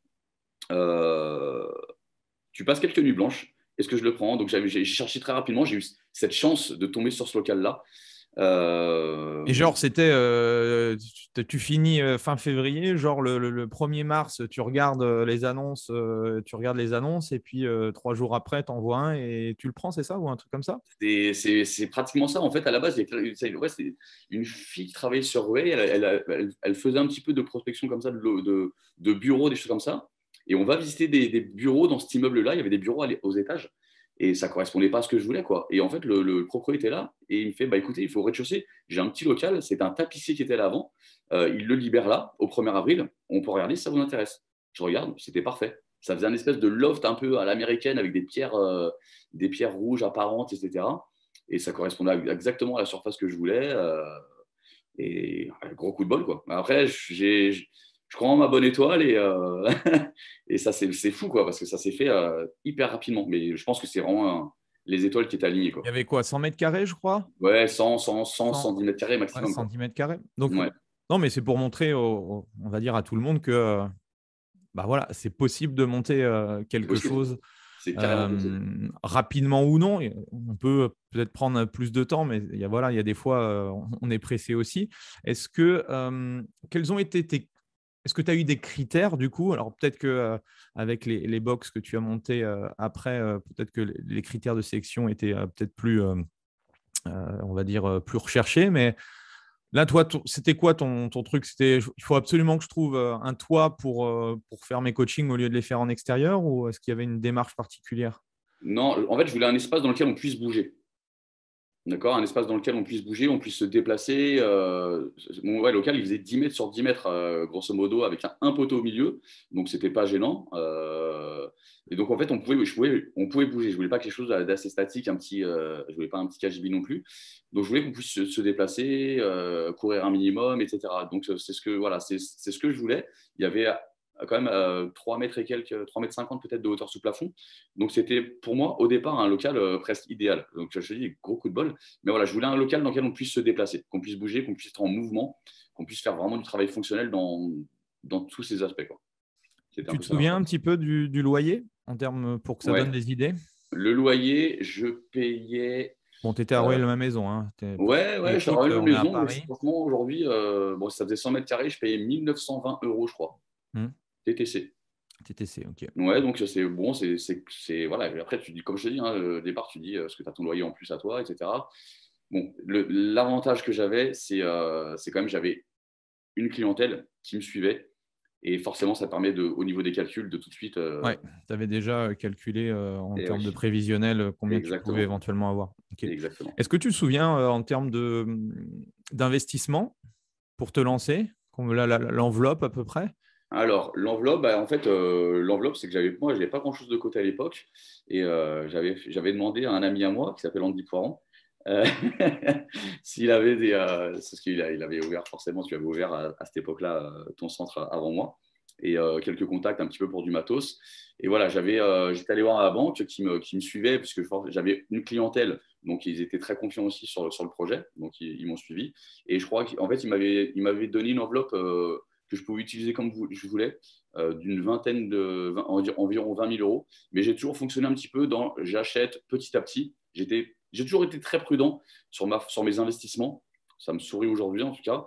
tu passes quelques nuits blanches. Est-ce que je le prends? Donc, j'ai cherché très rapidement. J'ai eu cette chance de tomber sur ce local-là. Et genre, c'était, tu finis fin février, genre le 1er mars, tu regardes les annonces, et puis 3 jours après, tu envoies un et tu le prends, c'est ça, ou un truc comme ça? C'est pratiquement ça. En fait, à la base, c'est une fille qui travaillait sur Rueil. Elle faisait un petit peu de prospection comme ça, de bureaux, des choses comme ça. Et on va visiter des bureaux dans cet immeuble-là. Il y avait des bureaux aux étages. Et ça ne correspondait pas à ce que je voulais, quoi. Et en fait, le propriétaire était là et il me fait, écoutez, il faut au rez-de-chaussée. J'ai un petit local, c'est un tapissier qui était là avant. Il le libère là, au 1er avril. On peut regarder si ça vous intéresse. Je regarde, c'était parfait. Ça faisait un espèce de loft un peu à l'américaine avec des pierres rouges apparentes, etc. Et ça correspondait exactement à la surface que je voulais. Et gros coup de bol, quoi. Après, je crois en ma bonne étoile et ça, c'est fou, quoi, parce que ça s'est fait hyper rapidement. Mais je pense que c'est vraiment les étoiles qui étaient alignées, quoi. Il y avait quoi, 100 mètres carrés, je crois? Ouais, 110 mètres carrés maximum. Ouais, 110 mètres carrés. Donc, ouais. Non, mais c'est pour montrer, on va dire, à tout le monde que voilà, c'est possible de monter quelque chose rapidement ou non. On peut peut-être prendre plus de temps, mais il y a des fois, on est pressé aussi. Est-ce que est-ce que tu as eu des critères du coup? Alors peut-être que avec les box que tu as montés après, peut-être que les critères de sélection étaient peut-être plus, on va dire, plus recherchés, mais là, toi, c'était quoi ton truc? Il faut absolument que je trouve un toit pour faire mes coachings au lieu de les faire en extérieur, ou est-ce qu'il y avait une démarche particulière? Non, en fait, je voulais un espace dans lequel on puisse bouger. D'accord, un espace dans lequel on puisse bouger, on puisse se déplacer. Mon local, il faisait 10 mètres sur 10 mètres, grosso modo, avec un poteau au milieu. Donc, ce n'était pas gênant. et donc, en fait, on pouvait bouger. Je voulais pas quelque chose d'assez statique, je voulais pas un petit KGB non plus. Donc, je voulais qu'on puisse se déplacer, courir un minimum, etc. Donc, c'est ce que je voulais. Il y avait quand même 3 mètres et quelques, 3 mètres 50 peut-être de hauteur sous plafond. Donc, c'était pour moi, au départ, un local presque idéal. Donc, je te dis, gros coup de bol. Mais voilà, je voulais un local dans lequel on puisse se déplacer, qu'on puisse bouger, qu'on puisse être en mouvement, qu'on puisse faire vraiment du travail fonctionnel dans tous ces aspects, quoi. C'était un Tu peu te ça. souviens un petit peu du loyer en termes pour que ça donne Ouais. des idées? Le loyer, je payais. Bon, tu étais à Rueil-Malmaison. Hein. Pour Ouais, je suis à l'écoute, on est à Maison. Donc, Paris. franchement, aujourd'hui, bon, ça faisait 100 mètres carrés, je payais 1 920 €, je crois. TTC. TTC, ok. Ouais, donc c'est bon, voilà. Et après, tu dis, comme je te dis, hein, au départ, tu dis ce que tu as ton loyer en plus à toi, etc. Bon, l'avantage que j'avais, c'est quand même, j'avais une clientèle qui me suivait. Et forcément, ça permet au niveau des calculs de tout de suite. Ouais, tu avais déjà calculé en termes de Oui, prévisionnel combien tu pouvais exactement. éventuellement avoir. Okay. Exactement. Est-ce que tu te souviens en termes d'investissement pour te lancer, l'enveloppe à peu près? Alors, l'enveloppe, bah, en fait, l'enveloppe, c'est que moi, je n'avais pas grand-chose de côté à l'époque. Et j'avais demandé à un ami à moi qui s'appelle Andy Poiron euh, s'il avait c'est ce qu'il il avait ouvert, forcément, tu avais ouvert à cette époque-là ton centre avant moi. Et quelques contacts un petit peu pour du matos. Et voilà, j'étais allé voir à la banque qui me suivait, puisque j'avais une clientèle. Donc, ils étaient très confiants aussi sur le projet. Donc, ils m'ont suivi. Et je crois qu'en fait, ils m'avaient donné une enveloppe que je pouvais utiliser comme je voulais, d'une vingtaine environ 20 000 €. Mais j'ai toujours fonctionné un petit peu j'achète petit à petit. J'ai toujours été très prudent sur mes investissements. Ça me sourit aujourd'hui en tout cas.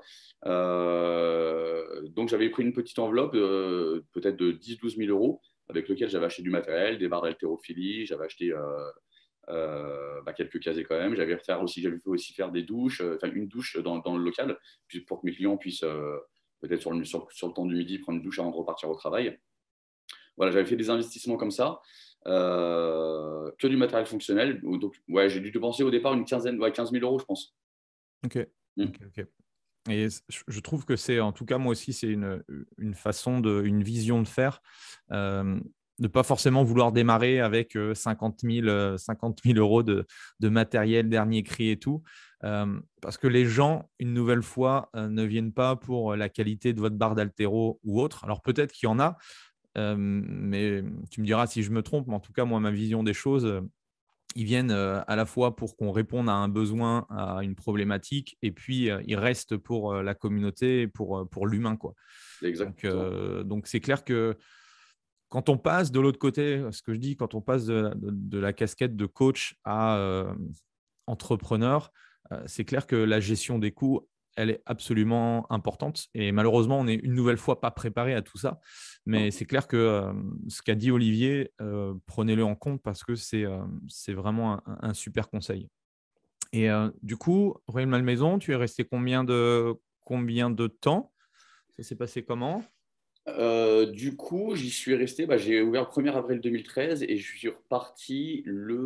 Donc j'avais pris une petite enveloppe, peut-être de 10 000 - 12 000 €, avec lequel j'avais acheté du matériel, des barres d'haltérophilie, j'avais acheté quelques casiers quand même. J'avais fait aussi faire des douches, une douche dans le local, pour que mes clients puissent peut-être sur le temps du midi prendre une douche avant de repartir au travail. Voilà, j'avais fait des investissements comme ça, que du matériel fonctionnel. Donc, ouais, j'ai dû dépenser au départ une quinzaine, 15 000 €, je pense. Ok. Et je trouve que c'est, en tout cas, moi aussi, c'est une façon, une vision de faire. De pas forcément vouloir démarrer avec 50 000 € de matériel dernier cri et tout. Parce que les gens, une nouvelle fois, ne viennent pas pour la qualité de votre barre d'haltéro ou autre. Alors peut-être qu'il y en a, mais tu me diras si je me trompe. Mais en tout cas, moi, ma vision des choses, ils viennent à la fois pour qu'on réponde à un besoin, à une problématique, et puis ils restent pour la communauté, pour l'humain, quoi. Exactement. Donc, c'est clair que quand on passe de l'autre côté, ce que je dis, quand on passe de la casquette de coach à entrepreneur, c'est clair que la gestion des coûts, elle est absolument importante. Et malheureusement, on n'est une nouvelle fois pas préparé à tout ça. Mais c'est clair que ce qu'a dit Olivier, prenez-le en compte parce que c'est vraiment un super conseil. Et du coup, Rueil-Malmaison, tu es resté combien de temps? Ça s'est passé comment? Du coup, j'y suis resté. J'ai ouvert le 1er avril 2013 et je suis reparti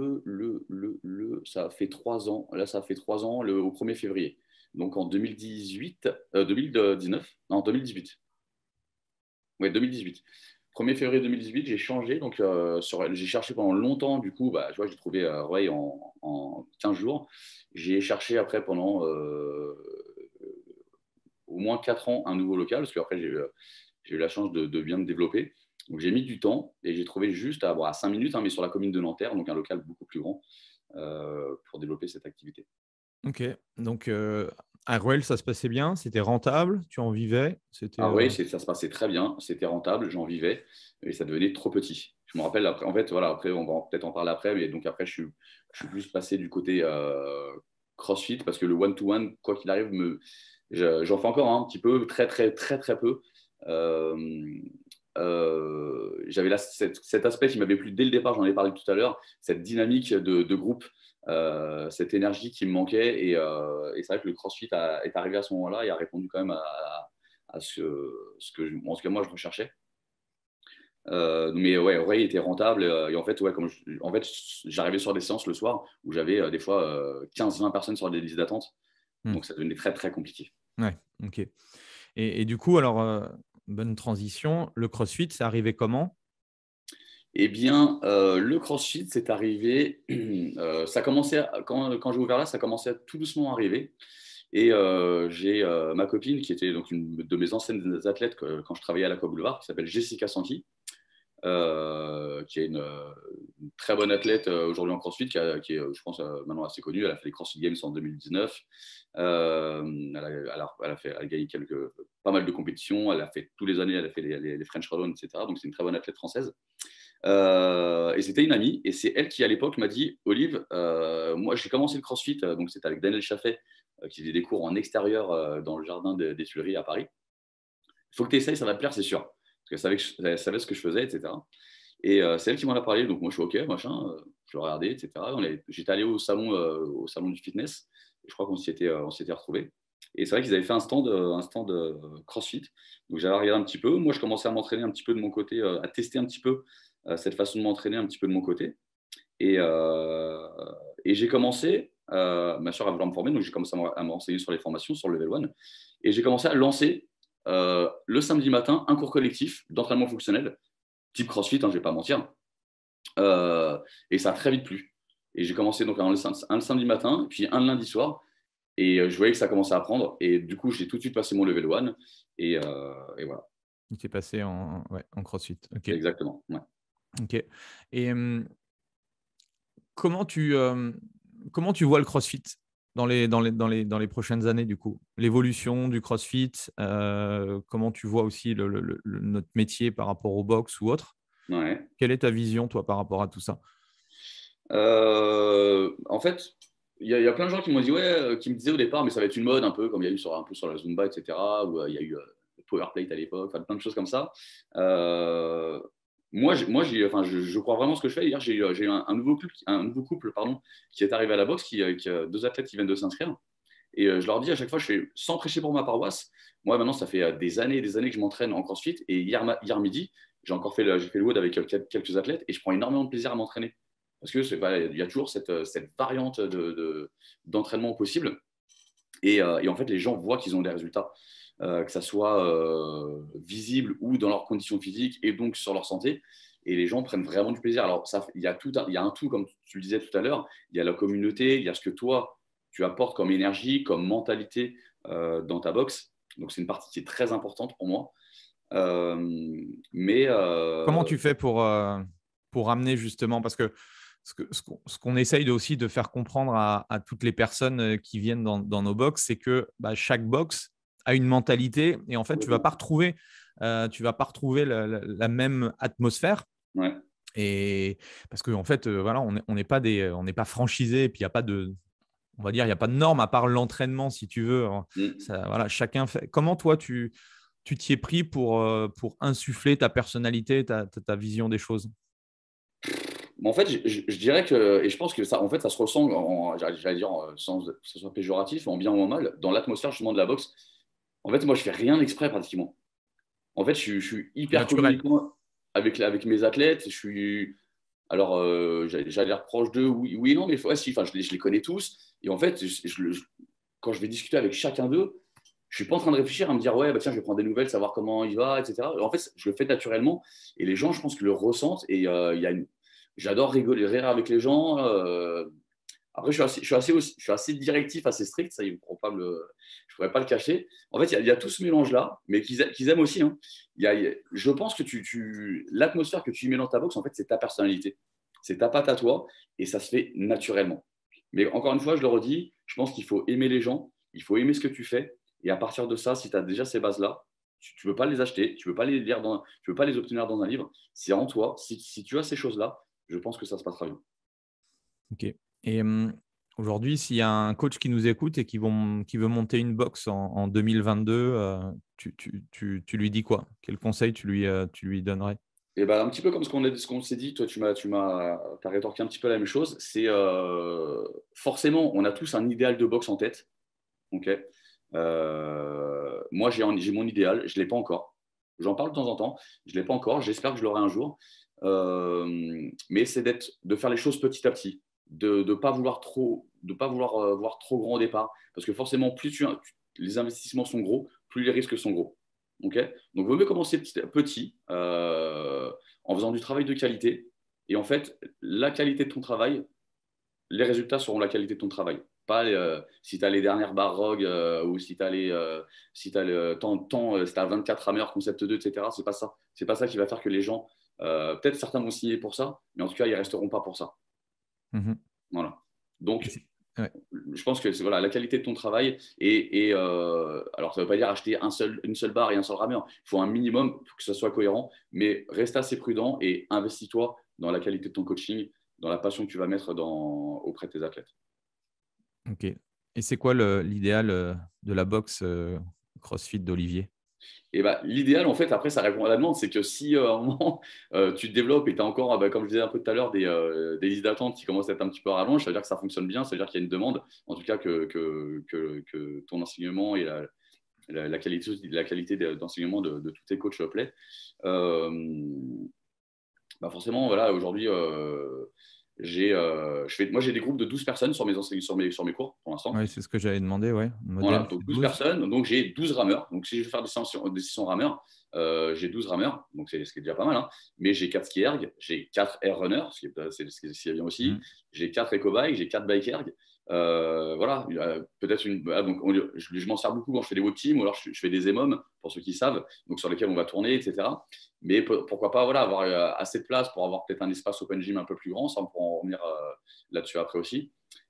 ça fait 3 ans. Là, ça fait 3 ans au 1er février. Donc en 2018, 2019, non, 2018. Ouais, 2018. 1er février 2018, j'ai changé. Donc, j'ai cherché pendant longtemps. Du coup, tu vois, j'ai trouvé Rueil en 15 jours. J'ai cherché après pendant au moins 4 ans un nouveau local parce qu'après, j'ai eu la chance de bien me développer. Donc, j'ai mis du temps et j'ai trouvé juste à 5 minutes, hein, mais sur la commune de Nanterre, donc un local beaucoup plus grand pour développer cette activité. Ok, donc à Rueil, ça se passait bien, c'était rentable, tu en vivais, Oui, ça se passait très bien, c'était rentable, j'en vivais, mais ça devenait trop petit. Je me rappelle après, en fait, voilà, après on va peut-être en parler après, mais donc après je suis plus passé du côté CrossFit parce que le one-to-one, quoi qu'il arrive, j'en fais encore un petit peu, très très très très peu. J'avais là cet aspect qui m'avait plu dès le départ, j'en ai parlé tout à l'heure, cette dynamique de groupe, cette énergie qui me manquait. Et c'est vrai que le CrossFit est arrivé à ce moment-là et a répondu quand même à ce que, en tout cas, moi, je recherchais. Mais ouais, Ray était rentable. Et en fait, ouais, j'arrivais sur des séances le soir où j'avais des fois 15-20 personnes sur des listes d'attente. Donc, ça devenait très, très compliqué. Ouais, ok. Et du coup, alors, bonne transition. Le CrossFit, c'est arrivé comment? Eh bien, le CrossFit, c'est arrivé. Ça commençait quand j'ai ouvert là, ça commençait à tout doucement arriver. Et j'ai ma copine qui était donc une de mes anciennes athlètes quand je travaillais à l'Aqua Boulevard, qui s'appelle Jessica Santi, qui est une très bonne athlète aujourd'hui en CrossFit, qui est, je pense, maintenant assez connue. Elle a fait les CrossFit Games en 2019. Elle a gagné pas mal de compétitions. Elle a fait tous les années, elle a fait les French Rodon, etc. Donc, c'est une très bonne athlète française. Et c'était une amie, et c'est elle qui à l'époque m'a dit, Olive, moi j'ai commencé le CrossFit, donc c'était avec Daniel Chaffet, qui faisait des cours en extérieur dans le jardin des Tuileries à Paris. Il faut que tu essayes, ça va te plaire, c'est sûr. Parce qu'elle savait ce que je faisais, etc. Et c'est elle qui m'en a parlé, donc moi je suis OK, machin, je regardais, etc. J'étais allé au salon du fitness, et je crois qu'on s'y était retrouvés. Et c'est vrai qu'ils avaient fait un stand CrossFit. Donc j'avais regardé un petit peu. Moi, je commençais à m'entraîner un petit peu de mon côté, à tester un petit peu cette façon de m'entraîner un petit peu de mon côté. Et, euh, et j'ai commencé, ma soeur a voulu me former, donc j'ai commencé à me renseigner sur les formations, sur le Level 1. Et j'ai commencé à lancer le samedi matin un cours collectif d'entraînement fonctionnel, type CrossFit, hein, je ne vais pas mentir. Et ça a très vite plu. Et j'ai commencé donc un le samedi matin, puis un le lundi soir. Et je voyais que ça commençait à prendre. Et du coup, j'ai tout de suite passé mon level 1. Et voilà. Il t'est passé en CrossFit. OK. Exactement. Ouais. OK. Et comment tu vois le CrossFit dans les prochaines années, du coup? L'évolution du CrossFit, comment tu vois aussi notre métier par rapport au box ou autre? Ouais. Quelle est ta vision, toi, par rapport à tout ça? En fait, il y a plein de gens qui m'ont dit, ouais, qui me disaient au départ, mais ça va être une mode un peu, comme il y a eu un peu sur la Zumba, etc., où il y a eu le Power Plate à l'époque, enfin, plein de choses comme ça. Je crois vraiment ce que je fais. Hier, j'ai eu un nouveau couple pardon, qui est arrivé à la boxe, qui a deux athlètes qui viennent de s'inscrire. Et je leur dis à chaque fois, je fais sans prêcher pour ma paroisse. Moi, maintenant, ça fait des années et des années que je m'entraîne en CrossFit. Et hier midi, j'ai fait le WOD avec quelques athlètes et je prends énormément de plaisir à m'entraîner. Parce qu'il y a toujours cette variante d'entraînement possible. Et en fait, les gens voient qu'ils ont des résultats, que ça soit visible ou dans leurs conditions physiques et donc sur leur santé. Et les gens prennent vraiment du plaisir. Alors, il y a un tout, comme tu le disais tout à l'heure. Il y a la communauté, il y a ce que toi, tu apportes comme énergie, comme mentalité dans ta boxe. Donc, c'est une partie qui est très importante pour moi. Comment tu fais pour amener justement, parce que ce qu'on essaye aussi de faire comprendre à toutes les personnes qui viennent dans nos box, c'est que chaque box a une mentalité et en fait, tu ne vas pas retrouver, la même atmosphère. Ouais. Et parce qu'en fait, voilà, on n'est pas franchisé, et puis il n'y a pas de, on va dire, il n'y a pas de normes à part l'entraînement, si tu veux. Ça, voilà, chacun fait. Comment toi, tu t'y es pris pour insuffler ta personnalité, ta vision des choses? En fait, je dirais que, et je pense que ça, en fait, ça se ressent, j'allais dire, sans que ce soit péjoratif, en bien ou en mal, dans l'atmosphère justement de la boxe. En fait, moi, je fais rien exprès pratiquement. En fait, je suis hyper Naturel. communicant avec mes athlètes. Alors, j'allais dire proche d'eux, oui, oui, non, mais ouais, si, enfin, je les connais tous. Et en fait, quand je vais discuter avec chacun d'eux, je suis pas en train de réfléchir à me dire, ouais, bah tiens, je vais prendre des nouvelles, savoir comment il va, etc. En fait, je le fais naturellement. Et les gens, je pense, que le ressentent. Et j'adore rigoler, rire avec les gens. Après, je suis assez directif, assez strict, ça, je ne pourrais pas le cacher. En fait, il y a tout ce mélange-là, mais qu'ils aiment aussi. Hein. Je pense que l'atmosphère que tu mets dans ta boxe, en fait, c'est ta personnalité. C'est ta patte à toi, et ça se fait naturellement. Mais encore une fois, je le redis, je pense qu'il faut aimer les gens, il faut aimer ce que tu fais, et à partir de ça, si tu as déjà ces bases-là, tu ne peux pas les acheter, tu ne peux pas les lire tu peux pas les obtenir dans un livre. C'est en toi. Si tu as ces choses-là, je pense que ça se passera bien. Ok. Et aujourd'hui, s'il y a un coach qui nous écoute et qui veut monter une box en 2022, tu lui dis quoi? Quel conseil tu lui donnerais? Et ben, un petit peu comme ce qu'on s'est dit, toi, t'as rétorqué un petit peu la même chose. C'est forcément, on a tous un idéal de boxe en tête. Ok. Moi, j'ai mon idéal, je ne l'ai pas encore. J'en parle de temps en temps, je ne l'ai pas encore. J'espère que je l'aurai un jour. Mais c'est de faire les choses petit à petit, de ne pas vouloir voir trop grand au départ, parce que forcément, les investissements sont gros, plus les risques sont gros. Ok. Donc, il vaut mieux commencer petit, en en faisant du travail de qualité. Et en fait, la qualité de ton travail, les résultats seront la qualité de ton travail. Pas si tu as les dernières barres ROG ou si tu as, si t'as le si tu as 24 rameurs, concept 2, etc. C'est pas ça. C'est pas ça qui va faire que les gens, peut-être certains vont signer pour ça, mais en tout cas, ils resteront pas pour ça. Voilà. Donc, ouais. je pense que c'est voilà, la qualité de ton travail. Alors, ça ne veut pas dire acheter une seule barre et un seul rameur. Il faut un minimum pour que ça soit cohérent, mais reste assez prudent et investis-toi dans la qualité de ton coaching, dans la passion que tu vas mettre auprès de tes athlètes. Ok. Et c'est quoi l'idéal de la boxe CrossFit d'Olivier? Et bah, l'idéal, en fait, après, ça répond à la demande, c'est que si à un moment tu te développes et tu as encore, comme je disais un peu tout à l'heure, des listes d'attente qui commencent à être un petit peu rallonges, ça veut dire que ça fonctionne bien, ça veut dire qu'il y a une demande, en tout cas que ton enseignement et la qualité d'enseignement de tous tes coachs plaît. Bah forcément, voilà, aujourd'hui, moi, j'ai des groupes de 12 personnes sur mes cours pour l'instant. Oui, c'est ce que j'avais demandé, ouais. Voilà, donc 12 personnes, donc j'ai 12 rameurs. Donc si je veux faire des sessions rameurs, j'ai 12 rameurs, donc ce qui est déjà pas mal. Hein. Mais j'ai 4 ski erg, j'ai 4 air runners, ce qui est bien aussi. J'ai 4 eco-bike, j'ai 4 bike erg. Voilà, peut-être donc je m'en sers beaucoup quand je fais des walk teams ou alors je fais des EMOM, pour ceux qui savent, donc sur lesquels on va tourner, etc. Mais pourquoi pas voilà, avoir assez de place pour avoir peut-être un espace open gym un peu plus grand, ça on pourra en revenir là-dessus après aussi.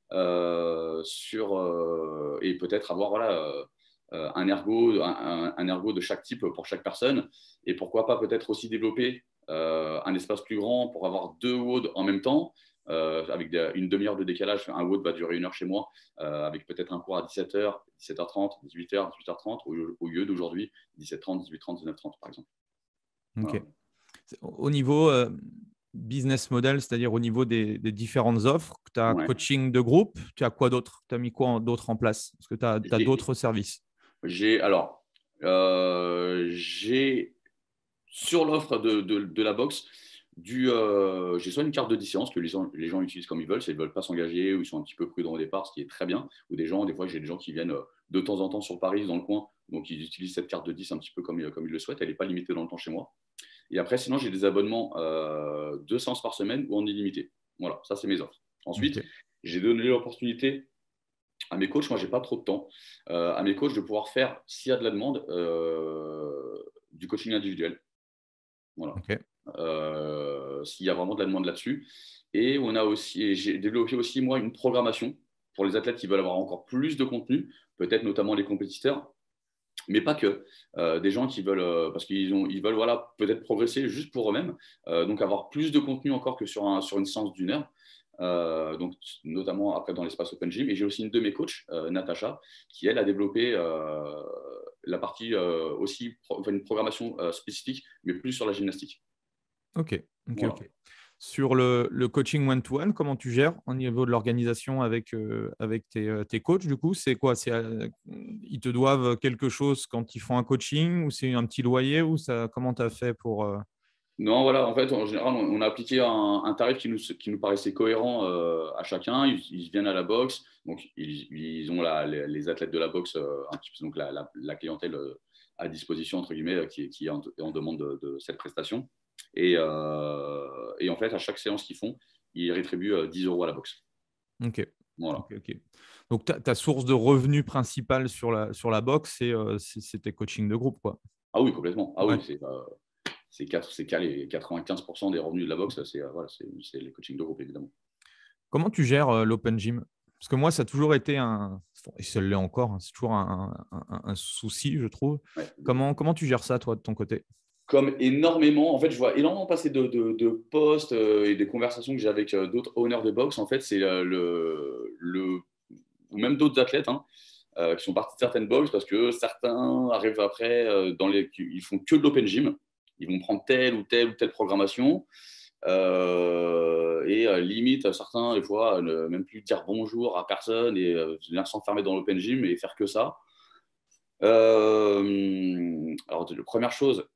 Et peut-être avoir voilà, un ergo de chaque type pour chaque personne. Et pourquoi pas peut-être aussi développer un espace plus grand pour avoir 2 WOD en même temps. Avec une demi-heure de décalage, un WOD va durer 1 heure chez moi, avec peut-être un cours à 17h, 17h30, 18h, 18h30, au lieu d'aujourd'hui, 17h30, 18h30, 19h30 par exemple. Ok. Voilà. Au niveau business model, c'est-à-dire au niveau des différentes offres, tu as coaching de groupe, tu as quoi d'autre? Tu as mis quoi d'autre en place? Parce que tu as d'autres services. J'ai sur l'offre de la boxe, j'ai soit une carte de séance que les gens utilisent comme ils veulent, s'ils ne veulent pas s'engager ou ils sont un petit peu prudents au départ, ce qui est très bien. Ou des fois, j'ai des gens qui viennent de temps en temps sur Paris, dans le coin, donc ils utilisent cette carte de 10 un petit peu comme ils le souhaitent. Elle n'est pas limitée dans le temps chez moi. Et après, sinon, j'ai des abonnements 2 séances par semaine ou en illimité. Voilà, ça, c'est mes offres. Ensuite, j'ai donné l'opportunité à mes coachs, moi, je n'ai pas trop de temps, à mes coachs de pouvoir faire, s'il y a de la demande, du coaching individuel. Voilà. S'il y a vraiment de la demande là-dessus. Et j'ai développé aussi, moi, une programmation pour les athlètes qui veulent avoir encore plus de contenu, peut-être notamment les compétiteurs, mais pas que. Des gens qui veulent, parce ils veulent voilà, peut-être progresser juste pour eux-mêmes, donc avoir plus de contenu encore que sur une séance d'1 heure. Donc, notamment après dans l'espace Open Gym. Et j'ai aussi une de mes coachs, Natacha, qui elle a développé la partie aussi, une programmation spécifique, mais plus sur la gymnastique. Ok. Sur le coaching one-to-one, comment tu gères au niveau de l'organisation avec tes coachs? Du coup, c'est quoi? Ils te doivent quelque chose quand ils font un coaching ou c'est un petit loyer ou comment tu as fait pour… Non, voilà, en fait, en général, on a appliqué un tarif qui nous paraissait cohérent à chacun. Ils viennent à la boxe, donc ils ont les athlètes de la boxe, un petit peu, donc la clientèle à disposition, entre guillemets, qui est en demande de cette prestation. Et en fait, à chaque séance qu'ils font, ils rétribuent 10 € à la boxe. Ok. Voilà. Okay. Donc, ta source de revenus principale sur la boxe, c'est tes coachings de groupe, quoi. Ah oui, complètement. Ah ouais. Oui, c'est 95% des revenus de la boxe, c'est les coachings de groupe, évidemment. Comment tu gères l'open gym? Parce que moi, ça a toujours été et ça l'est encore, c'est toujours un souci, je trouve. Ouais. Comment tu gères ça, toi, de ton côté? Comme énormément, en fait, je vois énormément passer de posts et des conversations que j'ai avec d'autres owners de boxe. En fait, c'est ou même d'autres athlètes qui sont partis de certaines boxes parce que certains arrivent après, ils font que de l'open gym. Ils vont prendre telle ou telle programmation. Limite, certains, des fois, ne même plus dire bonjour à personne et venir s'enfermer dans l'open gym et faire que ça. Alors, la première chose,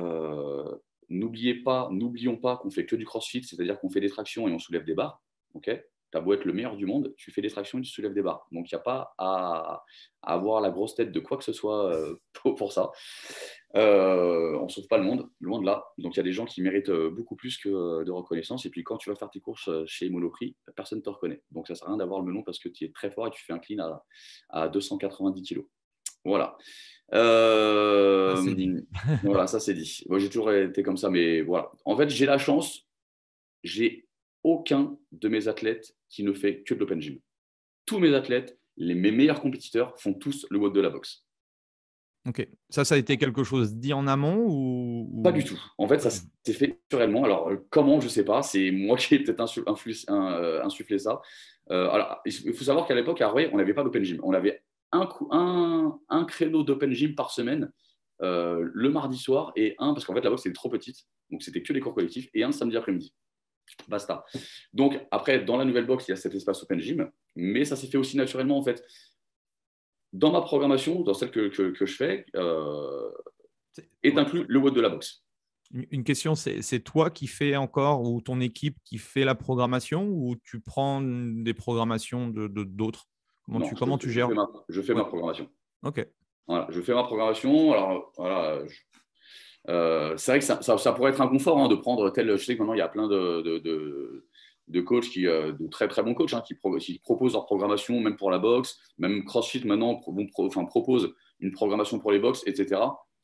n'oublions pas qu'on fait que du crossfit, c'est-à-dire qu'on fait des tractions et on soulève des barres. Okay, t'as beau être le meilleur du monde, tu fais des tractions et tu soulèves des barres. Donc, il n'y a pas à avoir la grosse tête de quoi que ce soit pour ça. On ne sauve pas le monde, loin de là. Donc, il y a des gens qui méritent beaucoup plus que de reconnaissance. Et puis, quand tu vas faire tes courses chez Monoprix, personne ne te reconnaît. Donc, ça ne sert à rien d'avoir le melon parce que tu es très fort et tu fais un clean à 290 kilos. Voilà. Ça, c'est dit. Voilà, ça c'est dit. Moi, j'ai toujours été comme ça, mais voilà. En fait, j'ai la chance, j'ai aucun de mes athlètes qui ne fait que de l'open gym. Tous mes athlètes, mes meilleurs compétiteurs font tous le WOD de la boxe. Ok. Ça a été quelque chose dit en amont ou... Pas du tout. En fait, ça s'est fait naturellement. Alors, comment, je ne sais pas. C'est moi qui ai peut-être insufflé ça. Alors, il faut savoir qu'à l'époque, à Roy, on n'avait pas d'open gym. On avait un créneau d'open gym par semaine le mardi soir et parce qu'en fait, la boxe, c'était trop petite. Donc, c'était que les cours collectifs et un samedi après-midi. Basta. Donc, après, dans la nouvelle box, il y a cet espace open gym. Mais ça s'est fait aussi naturellement, en fait. Dans ma programmation, dans celle que je fais, est inclus le WOD de la boxe. Une question, c'est toi qui fais encore ou ton équipe qui fait la programmation ou tu prends des programmations d'autres? Comment tu gères? Je fais ma programmation. Ok. Voilà, je fais ma programmation. Alors, voilà, c'est vrai que ça pourrait être un confort de prendre tel. Je sais que maintenant, il y a plein de coachs, de très très bons coachs, qui proposent leur programmation, même pour la boxe. Même CrossFit maintenant propose une programmation pour les box, etc.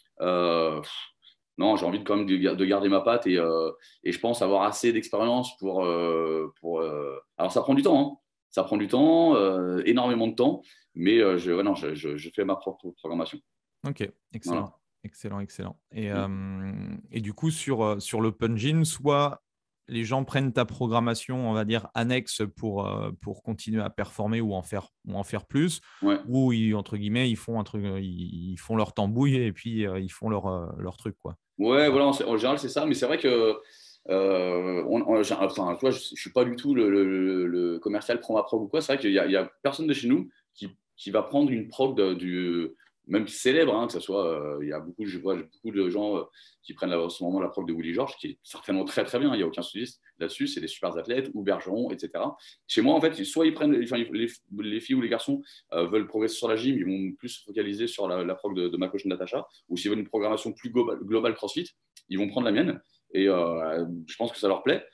Non, j'ai envie quand même de garder ma patte et je pense avoir assez d'expérience pour. Alors, ça prend du temps. Ça prend du temps, énormément de temps, mais je fais ma propre programmation. Ok, excellent. Voilà. Excellent. Et du coup, sur l'Open Gym, soit les gens prennent ta programmation, on va dire, annexe pour continuer à performer ou en faire plus, Ouais. ou entre guillemets, ils font leur tambouille et puis ils font leur truc, quoi. Ouais, voilà, en général, c'est ça, mais c'est vrai que tu vois, je suis pas du tout le commercial prend ma prog ou quoi. C'est vrai qu'il y a personne de chez nous qui va prendre une prog même célèbre, que ce soit. Il y a je vois beaucoup de gens qui prennent en ce moment la prog de Willy George, qui est certainement très très bien. Il n'y a aucun souci là-dessus. C'est des super athlètes ou Bergeron, etc. Chez moi, en fait, soit ils prennent, les filles ou les garçons veulent progresser sur la gym, ils vont plus se focaliser sur la prog de ma coach Natacha, ou s'ils veulent une programmation plus globale CrossFit, ils vont prendre la mienne. Et je pense que ça leur plaît.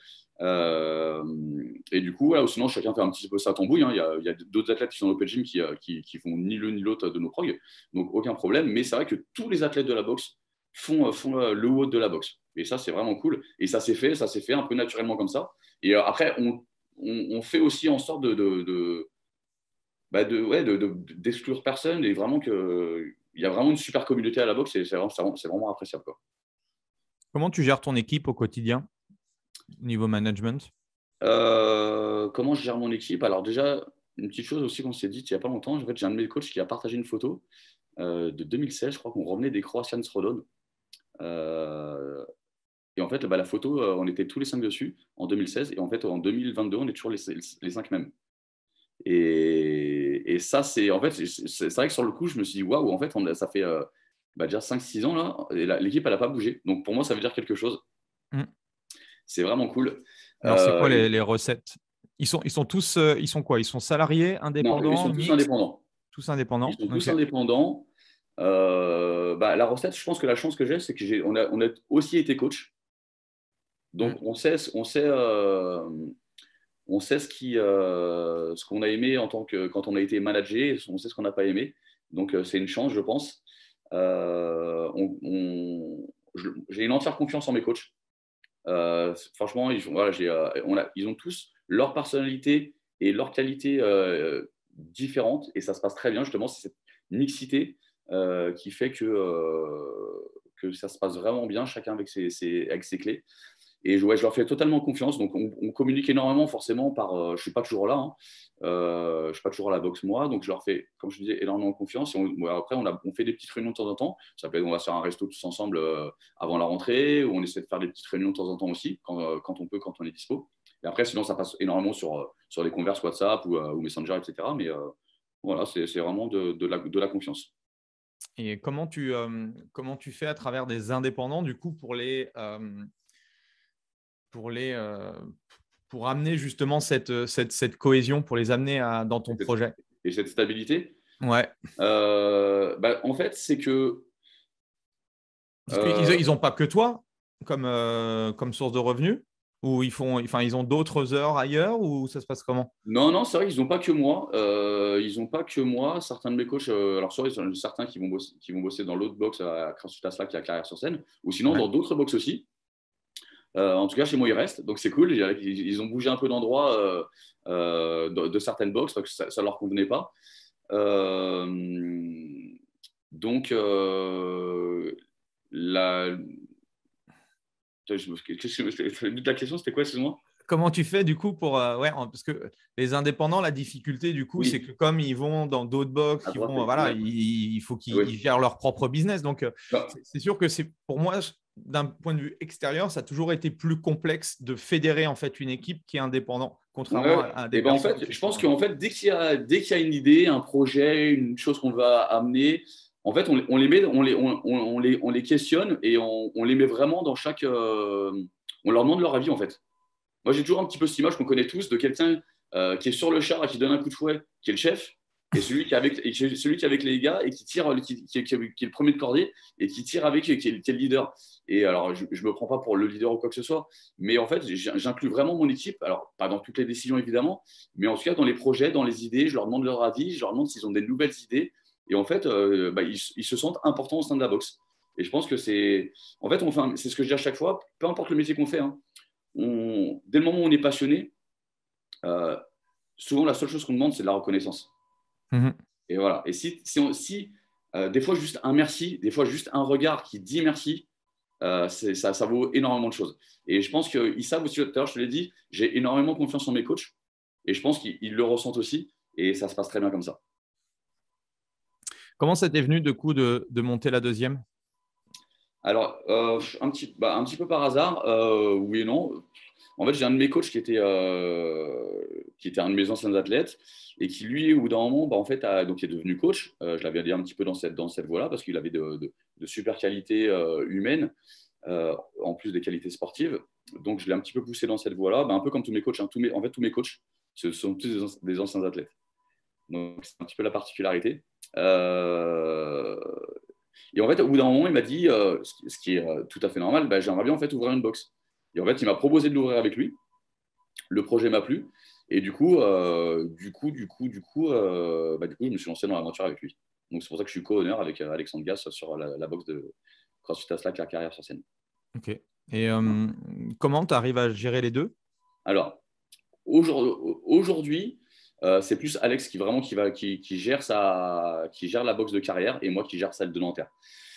Et du coup, voilà, sinon, chacun fait un petit peu sa tambouille. Il y a d'autres athlètes qui sont dans l'Open Gym qui font ni l'un ni l'autre de nos progs. Donc, aucun problème. Mais c'est vrai que tous les athlètes de la boxe font le WOD de la boxe. Et ça, c'est vraiment cool. Et ça s'est fait un peu naturellement comme ça. Et après, on fait aussi en sorte d'exclure personne et vraiment il y a vraiment une super communauté à la boxe et c'est vraiment appréciable, quoi. Comment tu gères ton équipe au quotidien, niveau management? Comment je gère mon équipe? Alors déjà, une petite chose aussi qu'on s'est dit il n'y a pas longtemps, en fait, j'ai un de mes coachs qui a partagé une photo de 2016, je crois qu'on revenait des Croatian Rodon. Et en fait, la photo, on était tous les 5 dessus en 2016. Et en fait, en 2022, on est toujours les 5 mêmes. Et ça, c'est vrai que sur le coup, je me suis dit, waouh, en fait, ça fait déjà 5-6 ans là, et l'équipe, elle n'a pas bougé. Donc pour moi, ça veut dire quelque chose. C'est vraiment cool. Alors, c'est quoi les recettes? Ils sont tous, ils sont quoi? Ils sont salariés, indépendants? Non, ils sont tous indépendants. Tous indépendants. Ils sont tous indépendants. La recette, je pense que la chance que j'ai, c'est qu'on a aussi été coach. Donc, on sait ce qu'on a aimé quand on a été managé, on sait ce qu'on n'a pas aimé. Donc, c'est une chance, je pense. J'ai une entière confiance en mes coachs. Franchement, ils ont tous leur personnalité et leur qualité différentes et ça se passe très bien. Justement, c'est cette mixité qui fait que ça se passe vraiment bien, chacun avec ses clés. Et je leur fais totalement confiance. Donc, on communique énormément, forcément, je ne suis pas toujours là. Je ne suis pas toujours à la boxe, moi. Donc, je leur fais, comme je disais, énormément confiance. Et après, on fait des petites réunions de temps en temps. Ça peut être, on va se faire un resto tous ensemble avant la rentrée, ou on essaie de faire des petites réunions de temps en temps aussi, quand on peut, quand on est dispo. Et après, sinon, ça passe énormément sur les converses WhatsApp ou Messenger, etc. Mais voilà, c'est vraiment de la confiance. Et comment tu fais à travers des indépendants, du coup, pour amener justement cette cohésion, pour les amener dans ton projet? Et cette stabilité? Ouais. En fait, c'est que Parce qu'ils n'ont pas que toi comme source de revenus ou ils ont d'autres heures ailleurs ou ça se passe comment? Non, non, c'est vrai qu'ils n'ont pas que moi. Ils n'ont pas que moi. Certains de mes coachs, alors soit ils ont certains qui vont bosser dans l'autre box à CrossFit Asla qui est à Carrière-sur-Seine, ou sinon Ouais. dans d'autres box aussi. En tout cas, chez moi, ils restent. Donc, c'est cool. Ils ont bougé un peu d'endroit de certaines box parce que ça ne leur convenait pas. Euh, donc, la... Le but de la question, c'était quoi, excuse-moi? Comment tu fais du coup pour parce que les indépendants, la difficulté du coup, c'est Oui, que comme ils vont dans d'autres box, à ils droite. vont voilà, il faut Oui. qu'ils gèrent leur propre business. Donc Bah, c'est sûr que c'est pour moi d'un point de vue extérieur, ça a toujours été plus complexe de fédérer en fait une équipe qui est indépendante, contrairement ouais. à des Et ben en personnes fait, qui je pense sont. qu'en fait, dès qu'il y a une idée, un projet, une chose qu'on va amener, en fait, on les met, on les questionne et on les met vraiment dans chaque. On leur demande leur avis en fait. Moi, j'ai toujours un petit peu cette image qu'on connaît tous de quelqu'un qui est sur le char et qui donne un coup de fouet, qui est le chef, et celui qui est avec les gars et qui tire, qui est le premier de cordée et qui tire avec, qui est le leader. Et alors, je ne me prends pas pour le leader ou quoi que ce soit, mais en fait, j'inclus vraiment mon équipe. Alors, pas dans toutes les décisions évidemment, mais en tout cas dans les projets, dans les idées, je leur demande leur avis, je leur demande s'ils ont des nouvelles idées. Et en fait, ils se sentent importants au sein de la boxe. Et je pense que c'est. En fait, c'est ce que je dis à chaque fois, peu importe le métier qu'on fait, hein, dès le moment où on est passionné, euh, souvent la seule chose qu'on demande, c'est de la reconnaissance. Mhm. Et voilà. Et si des fois juste un merci, des fois juste un regard qui dit merci, ça vaut énormément de choses. Et je pense qu'ils savent aussi, tout à l'heure, je te l'ai dit, j'ai énormément confiance en mes coachs. Et je pense qu'ils le ressentent aussi. Et ça se passe très bien comme ça. Comment ça t'est venu de coup de monter la deuxième? Alors, un petit peu par hasard, oui et non. En fait, j'ai un de mes coachs qui était un de mes anciens athlètes et qui, lui, au bout d'un moment, en fait, donc, est devenu coach. Je l'avais dit un petit peu dans cette voie-là parce qu'il avait de super qualités humaines, en plus des qualités sportives. Donc, je l'ai un petit peu poussé dans cette voie-là, un peu comme tous mes coachs. Hein. En fait, tous mes coachs, ce sont tous des anciens athlètes. Donc, c'est un petit peu la particularité. Euh, et en fait, au bout d'un moment, il m'a dit, ce qui est tout à fait normal, j'aimerais bien en fait ouvrir une box. Et en fait, il m'a proposé de l'ouvrir avec lui. Le projet m'a plu. Et du coup, je me suis lancé dans l'aventure avec lui. Donc, c'est pour ça que je suis co-honneur avec Alexandre Gass sur la box de CrossFit Aslak, la carrière sur scène. Ok. Et comment tu arrives à gérer les deux? Alors, aujourd'hui, c'est plus Alex qui gère la box de carrière et moi qui gère celle de Nanterre.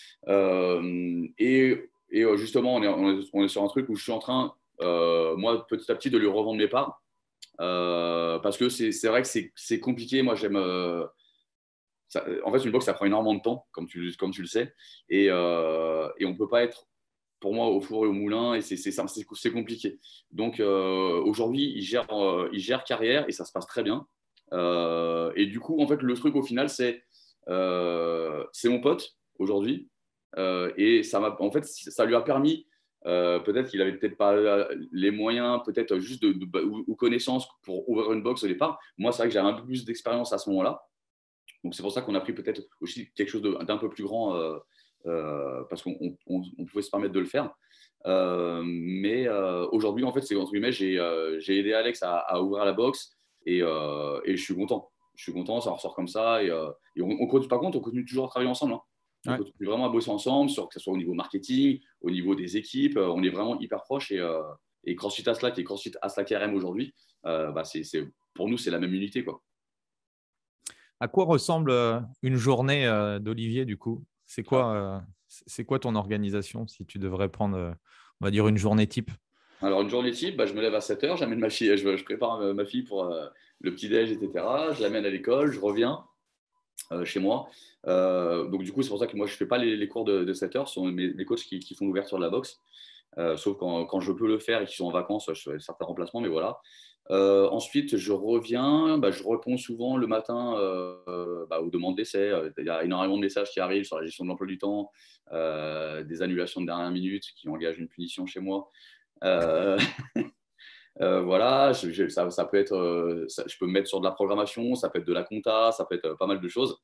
Et justement, on est sur un truc où je suis en train, moi, petit à petit, de lui revendre mes parts. Parce que c'est vrai que c'est compliqué. Moi, j'aime. En fait, une box, ça prend énormément de temps, comme tu le sais. Et on ne peut pas être, pour moi, au four et au moulin. Et c'est compliqué. Donc, aujourd'hui, il gère carrière et ça se passe très bien. Et du coup, en fait, le truc, au final, c'est mon pote aujourd'hui. Et en fait, ça lui a permis, peut-être qu'il avait peut-être pas les moyens, peut-être juste ou connaissances pour ouvrir une box au départ. Moi, c'est vrai que j'avais un peu plus d'expérience à ce moment-là. Donc, c'est pour ça qu'on a pris peut-être aussi quelque chose d'un peu plus grand parce qu'on pouvait se permettre de le faire. Mais aujourd'hui, en fait, c'est entre guillemets, j'ai aidé Alex à ouvrir la box et je suis content. Je suis content, ça ressort comme ça. Et on continue, par contre, on continue toujours à travailler ensemble. Hein. On Ouais. continue vraiment à bosser ensemble, que ce soit au niveau marketing, au niveau des équipes. On est vraiment hyper proches. Et CrossFit Aslak et CrossFit Aslak RM aujourd'hui, pour nous, c'est la même unité, quoi. À quoi ressemble une journée d'Olivier du coup? C'est Ah. quoi ton organisation si tu devrais prendre, on va dire, une journée type? Alors, une journée type, je me lève à 7 h, j'amène ma fille, je prépare ma fille pour le petit-déj, etc. Je l'amène à l'école, je reviens chez moi. Donc, du coup, c'est pour ça que moi, je ne fais pas les cours de 7 h. Ce sont mes coachs qui font l'ouverture de la boxe. Sauf quand je peux le faire et qu'ils sont en vacances, je fais certains remplacements, mais voilà. Ensuite, je reviens, je réponds souvent le matin aux demandes d'essai. Il y a énormément de messages qui arrivent sur la gestion de l'emploi du temps, des annulations de dernière minute qui engagent une punition chez moi. Euh, voilà, ça peut être, je peux me mettre sur de la programmation, ça peut être de la compta, ça peut être pas mal de choses.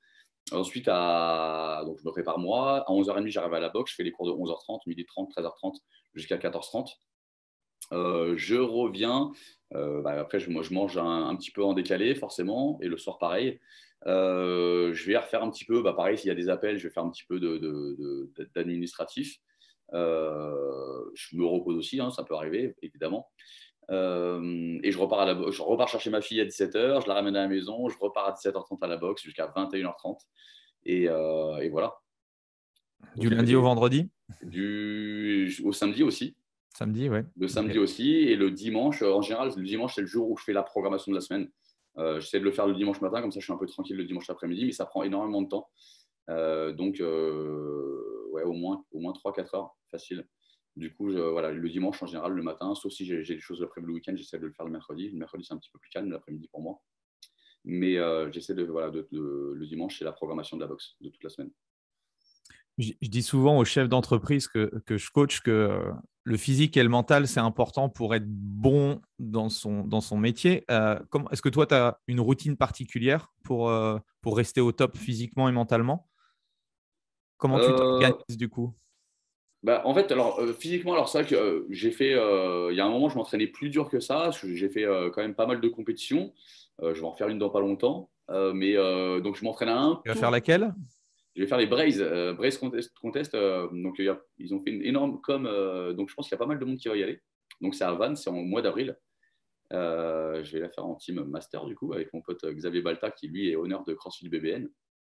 Ensuite, donc, je me prépare moi. À 11h30, j'arrive à la boxe. Je fais les cours de 11h30, 12h30, 13h30 jusqu'à 14h30. Je reviens. Après, moi, je mange un petit peu en décalé, forcément. Et le soir, pareil. Je vais refaire un petit peu. Pareil, s'il y a des appels, je vais faire un petit peu d'administratif. Je me repose aussi, hein, ça peut arriver, évidemment. Et je repars chercher ma fille à 17h, je la ramène à la maison, je repars à 17h30 à la boxe jusqu'à 21h30. Et voilà. Du lundi au vendredi? Au samedi aussi. Samedi, ouais. Le samedi aussi. Et le dimanche, en général, le dimanche, c'est le jour où je fais la programmation de la semaine. J'essaie de le faire le dimanche matin, comme ça je suis un peu tranquille le dimanche après-midi, mais ça prend énormément de temps. Donc, au moins 3-4 heures, facile. Du coup, le dimanche, en général, le matin, sauf si j'ai des choses prévues le week-end, j'essaie de le faire le mercredi. Le mercredi, c'est un petit peu plus calme, l'après-midi pour moi. Mais j'essaie le dimanche, c'est la programmation de la boxe de toute la semaine. Je dis souvent aux chefs d'entreprise que je coach que le physique et le mental, c'est important pour être bon dans son métier. Est-ce que toi, tu as une routine particulière pour rester au top physiquement et mentalement? Comment tu t'organises du coup? En fait, alors physiquement, alors c'est vrai que j'ai fait, il y a un moment, je m'entraînais plus dur que ça, parce que j'ai fait quand même pas mal de compétitions. Je vais en faire une dans pas longtemps, donc je m'entraîne à un. Tu vas faire laquelle? Je vais faire les Braze Contest. Donc ils ont fait une énorme donc je pense qu'il y a pas mal de monde qui va y aller. Donc c'est à Vannes, c'est en mois d'avril. Je vais la faire en team master du coup avec mon pote Xavier Balta qui lui est honneur de CrossFit BBN.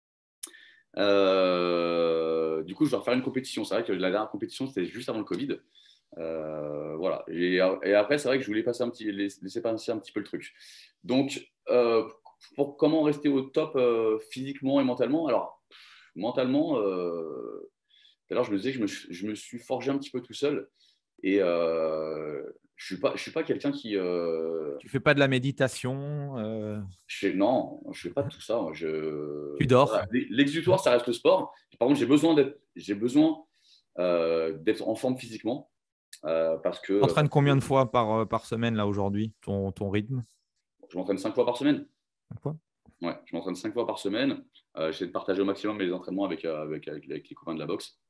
Du coup, je dois refaire une compétition. C'est vrai que la dernière compétition, c'était juste avant le Covid. Voilà. Et après, c'est vrai que je voulais laisser passer un petit peu le truc. Donc, pour comment rester au top physiquement et mentalement, alors, mentalement, tout à l'heure, je me disais que je me suis forgé un petit peu tout seul. Et je ne suis pas quelqu'un qui… Tu fais pas de la méditation? Non, je ne fais pas de tout ça. Tu dors? Voilà. L'exutoire, ça reste le sport. Par contre, j'ai besoin d'être en forme physiquement parce que… Tu t'entraînes combien de fois par semaine là aujourd'hui, ton rythme? Je m'entraîne 5 fois par semaine. 5 fois? Ouais, je m'entraîne 5 fois par semaine. J'essaie de partager au maximum mes entraînements avec les copains de la boxe.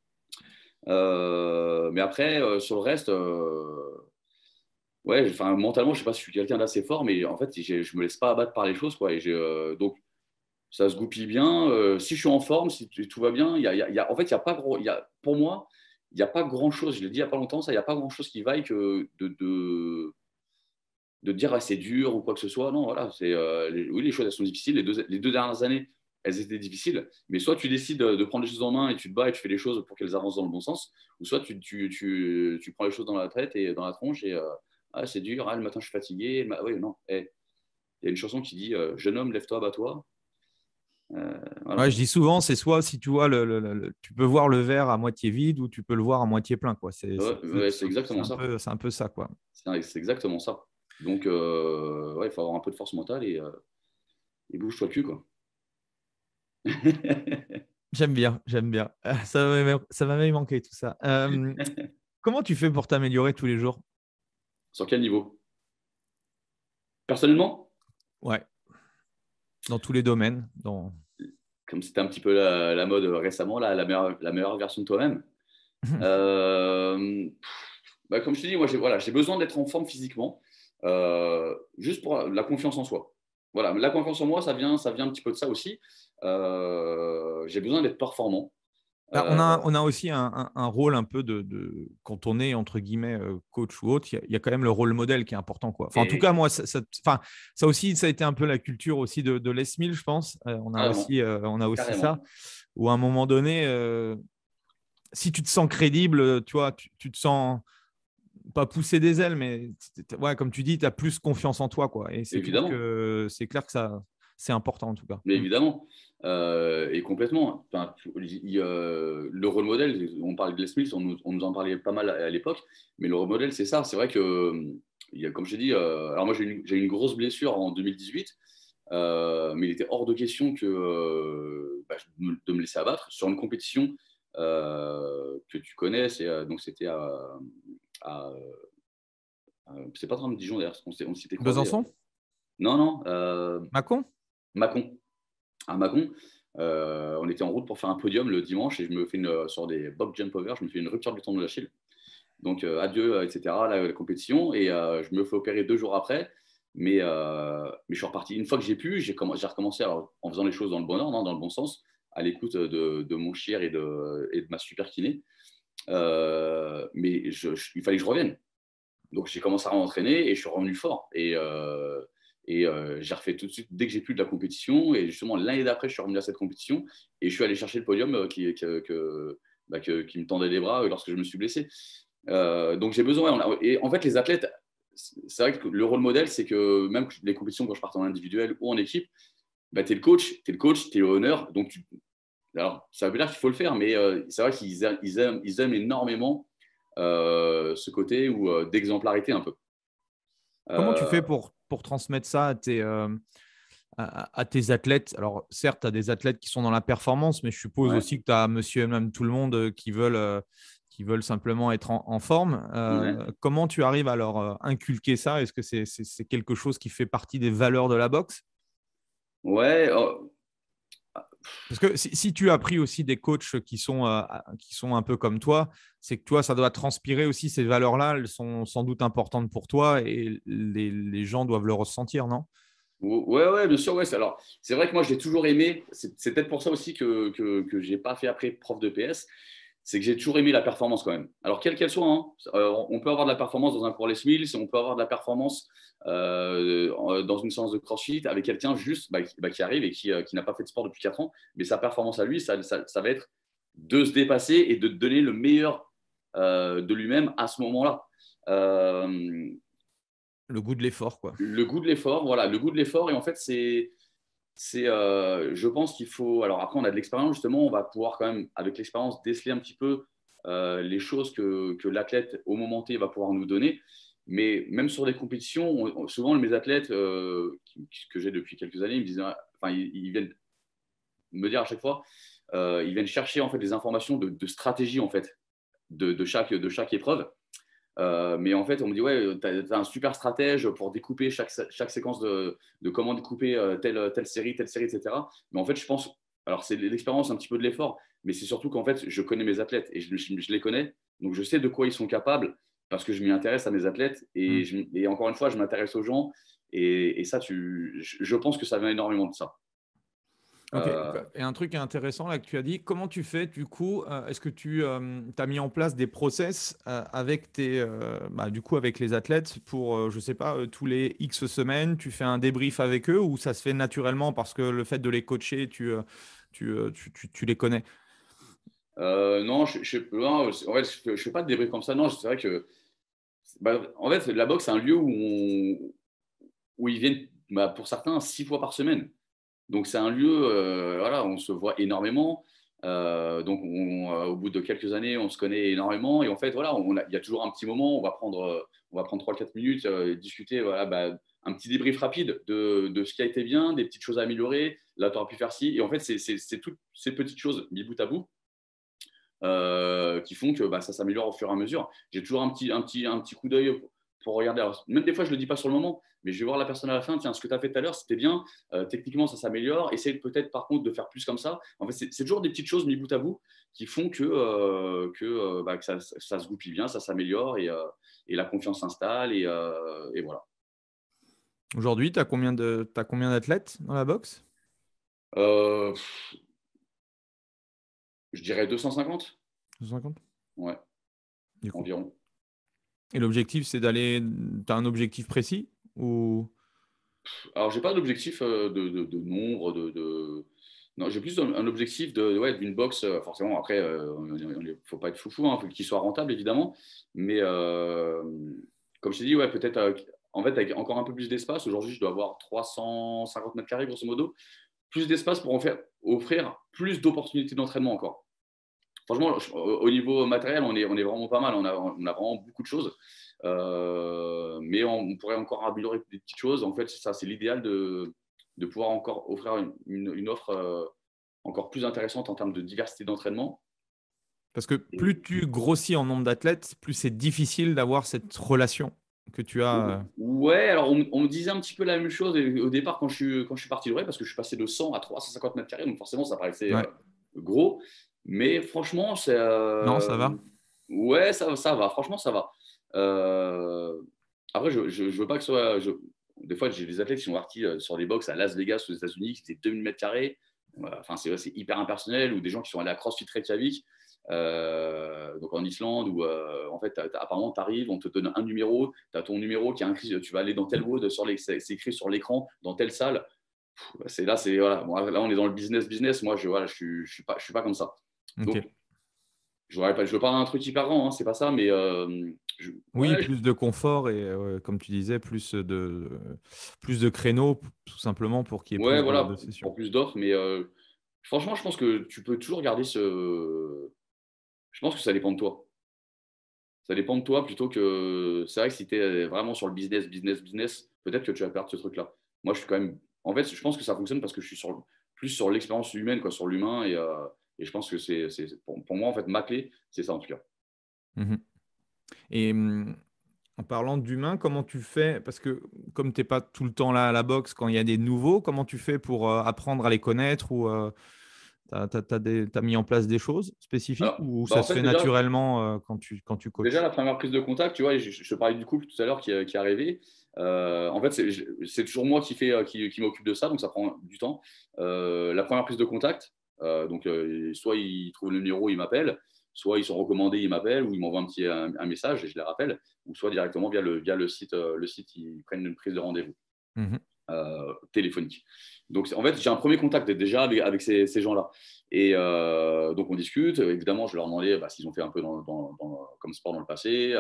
Mais après, sur le reste, ouais, mentalement, je ne sais pas si je suis quelqu'un d'assez fort, mais en fait, je ne me laisse pas abattre par les choses, quoi. Et donc, ça se goupille bien. Si je suis en forme, si tout va bien, en fait, il y a pas pour moi, il n'y a pas grand-chose. Je l'ai dit il n'y a pas longtemps, ça, il n'y a pas grand-chose qui vaille que de dire c'est dur ou quoi que ce soit. Non, voilà, oui, les choses, elles sont difficiles. Les deux dernières années, elles étaient difficiles. Mais soit tu décides de prendre les choses en main et tu te bats et tu fais les choses pour qu'elles avancent dans le bon sens, ou soit tu prends les choses dans la tête et dans la tronche et c'est dur, le matin je suis fatigué. Oui, non. Il y a une chanson qui dit jeune homme, lève-toi, bats-toi. Voilà. Ouais, je dis souvent, c'est soit si tu vois tu peux voir le verre à moitié vide ou tu peux le voir à moitié plein, quoi. C'est exactement ça. C'est un peu ça, quoi. C'est exactement ça. Donc, il faut avoir un peu de force mentale et bouge-toi le cul, quoi. J'aime bien, j'aime bien. Ça va même manquer tout ça. Comment tu fais pour t'améliorer tous les jours? Sur quel niveau? Personnellement? Ouais. Dans tous les domaines. Comme c'était un petit peu la mode récemment, la meilleure version de toi-même. Comme je te dis, moi, j'ai besoin d'être en forme physiquement, juste pour la confiance en soi. Voilà, la confiance en moi, ça vient un petit peu de ça aussi. J'ai besoin d'être performant. On a aussi un rôle un peu quand on est entre guillemets coach ou autre, il y a quand même le rôle modèle qui est important, quoi. Enfin, en tout cas, moi, ça aussi, ça a été un peu la culture aussi de Les Mills, je pense. On a aussi ça, où à un moment donné, si tu te sens crédible, tu vois, tu te sens pas pousser des ailes, mais ouais, comme tu dis, tu as plus confiance en toi, quoi. Et c'est clair que ça, c'est important en tout cas. Mais évidemment, et complètement. Enfin, le rôle modèle, on parlait de Les Mills, on nous en parlait pas mal à l'époque, mais le rôle modèle, c'est ça. C'est vrai que, comme je t'ai dit, alors moi j'ai eu une grosse blessure en 2018, mais il était hors de question de me laisser abattre sur une compétition que tu connais. Donc c'était c'est pas très Dijon d'ailleurs, on s'était croisés. Besançon? Non, Mâcon? Mâcon. À Mâcon. On était en route pour faire un podium le dimanche et je me fais sur des box jump over, je me fais une rupture du tendon d'Achille. Donc, adieu, etc., la compétition. Et je me fais opérer 2 jours après. Mais je suis reparti. Une fois que j'ai pu, j'ai recommencé en faisant les choses dans le bon ordre, hein, dans le bon sens, à l'écoute de mon chir et de ma super kiné. Mais il fallait que je revienne. Donc, j'ai commencé à m'entraîner et je suis revenu fort. Et j'ai refait tout de suite dès que j'ai plus de la compétition. Et justement, l'année d'après, je suis revenu à cette compétition et je suis allé chercher le podium qui me tendait les bras lorsque je me suis blessé. Donc, j'ai besoin. Et en fait, les athlètes, c'est vrai que le rôle modèle, c'est que même les compétitions, quand je partais en individuel ou en équipe, bah, tu es le coach, tu es le honneur. Donc, alors, ça veut dire qu'il faut le faire, mais c'est vrai qu'ils aiment énormément ce côté d'exemplarité un peu. Comment tu fais pour transmettre ça à tes athlètes? Alors, certes, tu as des athlètes qui sont dans la performance, mais je suppose aussi que tu as monsieur et même tout le monde qui veulent simplement être en forme. Comment tu arrives à leur inculquer ça? Est-ce que c'est quelque chose qui fait partie des valeurs de la boxe? Ouais. Parce que si tu as pris aussi des coachs qui sont un peu comme toi, c'est que toi, ça doit transpirer aussi ces valeurs-là. Elles sont sans doute importantes pour toi et les gens doivent le ressentir, non? Ouais, bien sûr. Ouais. Alors, c'est vrai que moi, j'ai toujours aimé. C'est peut-être pour ça aussi que je n'ai pas fait après prof de PS. C'est que j'ai toujours aimé la performance quand même. Alors, quelle qu'elle soit, hein, on peut avoir de la performance dans un cours Les Mills, on peut avoir de la performance dans une séance de crossfit avec quelqu'un juste qui arrive et qui n'a pas fait de sport depuis 4 ans. Mais sa performance à lui, ça va être de se dépasser et de donner le meilleur de lui-même à ce moment-là. Le goût de l'effort, quoi. Le goût de l'effort, voilà, le goût de l'effort. Et en fait, je pense qu'il faut. Alors après, on a de l'expérience, justement, on va pouvoir quand même, avec l'expérience, déceler un petit peu les choses que l'athlète, au moment T, va pouvoir nous donner. Mais même sur des compétitions, souvent, mes athlètes que j'ai depuis quelques années, ils viennent me dire à chaque fois, ils viennent chercher en fait des informations de stratégie en fait de chaque épreuve. Mais en fait, on me dit, ouais, tu as un super stratège pour découper chaque séquence de comment découper telle série, etc. Mais en fait, je pense, alors c'est l'expérience, un petit peu de l'effort, mais c'est surtout qu'en fait, je connais mes athlètes et je les connais. Donc, je sais de quoi ils sont capables parce que je m'y intéresse à mes athlètes. Et encore une fois, je m'intéresse aux gens. Et ça, je pense que ça vient énormément de ça. Ok. Et un truc intéressant là que tu as dit, comment tu fais du coup? Est-ce que tu as mis en place des process avec avec les athlètes pour, je sais pas, tous les X semaines, tu fais un débrief avec eux ou ça se fait naturellement parce que le fait de les coacher, tu les connais? Non, en fait, je fais pas de débrief comme ça. Non, c'est vrai que en fait, la boxe, c'est un lieu où ils viennent, pour certains, 6 fois par semaine. Donc, c'est un lieu, voilà, on se voit énormément. Donc, au bout de quelques années, on se connaît énormément. Et en fait, voilà, il y a toujours un petit moment, on va prendre 3-4 minutes, discuter, voilà, un petit débrief rapide de ce qui a été bien, des petites choses à améliorer. Là, tu aurais pu faire ci. Et en fait, c'est toutes ces petites choses mis bout à bout qui font que ça s'améliore au fur et à mesure. J'ai toujours un petit coup d'œil pour regarder. Alors, même des fois, je ne le dis pas sur le moment, mais je vais voir la personne à la fin. Tiens, ce que tu as fait tout à l'heure, c'était bien. Techniquement, ça s'améliore. Essaye peut-être, par contre, de faire plus comme ça. En fait, c'est toujours des petites choses mis bout à bout qui font que ça se goupille bien, ça s'améliore et la confiance s'installe. Et voilà. Aujourd'hui, tu as combien d'athlètes dans la boxe? Je dirais 250. 250? Ouais, environ. Et l'objectif, c'est d'aller. Tu as un objectif précis ou... Alors, j'ai pas d'objectif de nombre, Non, j'ai plus un objectif d'une box. Forcément, après, il ne faut pas être foufou, hein, faut qu'il soit rentable, évidemment. Mais comme je t'ai dit, ouais, peut-être en fait, avec encore un peu plus d'espace. Aujourd'hui, je dois avoir 350 mètres carrés, grosso modo. Plus d'espace pour offrir plus d'opportunités d'entraînement encore. Franchement, au niveau matériel, on est vraiment pas mal. On a vraiment beaucoup de choses. Mais on pourrait encore améliorer des petites choses. En fait, c'est l'idéal de pouvoir encore offrir une offre encore plus intéressante en termes de diversité d'entraînement. Parce que plus tu grossis en nombre d'athlètes, plus c'est difficile d'avoir cette relation que tu as Ouais, alors on me disait un petit peu la même chose au départ quand je suis parti de Ray, parce que je suis passé de 100 à 350 mètres carrés, donc forcément ça paraissait Ouais. gros. Mais franchement, c'est. Non, ça va. Ouais, ça va, franchement, ça va. Euh, Après, je veux pas que ce soit. Des fois, j'ai des athlètes qui sont partis sur des box à Las Vegas aux États-Unis, qui étaient 2000 mètres carrés. Enfin, c'est hyper impersonnel, ou des gens qui sont allés à CrossFit Reykjavik, donc en Islande, où en fait, apparemment, tu arrives, on te donne un numéro, tu as ton numéro qui est inscrit, tu vas aller dans tel mode, c'est écrit sur l'écran, dans telle salle. Voilà. Bon, là, on est dans le business. Moi, je suis pas comme ça. Ok. Donc, je veux pas un truc hyper grand, hein, c'est pas ça, mais Oui, ouais, plus de confort et comme tu disais, plus de créneaux, tout simplement pour qu'il y ait ouais, plus de voilà, sessions. pour plus d'offres. Mais franchement, je pense que tu peux toujours garder ce. Je pense que ça dépend de toi. Ça dépend de toi plutôt que. C'est vrai que si tu es vraiment sur le business, peut-être que tu vas perdre ce truc-là. Moi, je suis quand même. En fait, je pense que ça fonctionne parce que je suis plus sur l'expérience humaine, quoi, sur l'humain. Et je pense que pour moi, en fait, ma clé, c'est ça en tout cas. Mhm. Et en parlant d'humain, comment tu fais? Parce que comme tu n'es pas tout le temps là à la boxe, quand il y a des nouveaux, comment tu fais pour apprendre à les connaître ou t'as mis en place des choses spécifiques Alors, ou bah, ça en se fait, fait naturellement quand tu déjà, coaches? la première prise de contact, tu vois, je te parlais du couple tout à l'heure qui est arrivé. En fait, c'est toujours moi qui m'occupe de ça, donc ça prend du temps. La première prise de contact, donc soit ils trouvent le numéro, ils m'appellent, soit ils sont recommandés, ils m'appellent, ou ils m'envoient un message et je les rappelle, ou soit directement via le site, ils prennent une prise de rendez-vous Mhm. téléphonique. Donc, en fait, j'ai un premier contact déjà avec ces gens-là. Et donc, on discute. Évidemment, je leur demandais s'ils ont fait un peu comme sport dans le passé,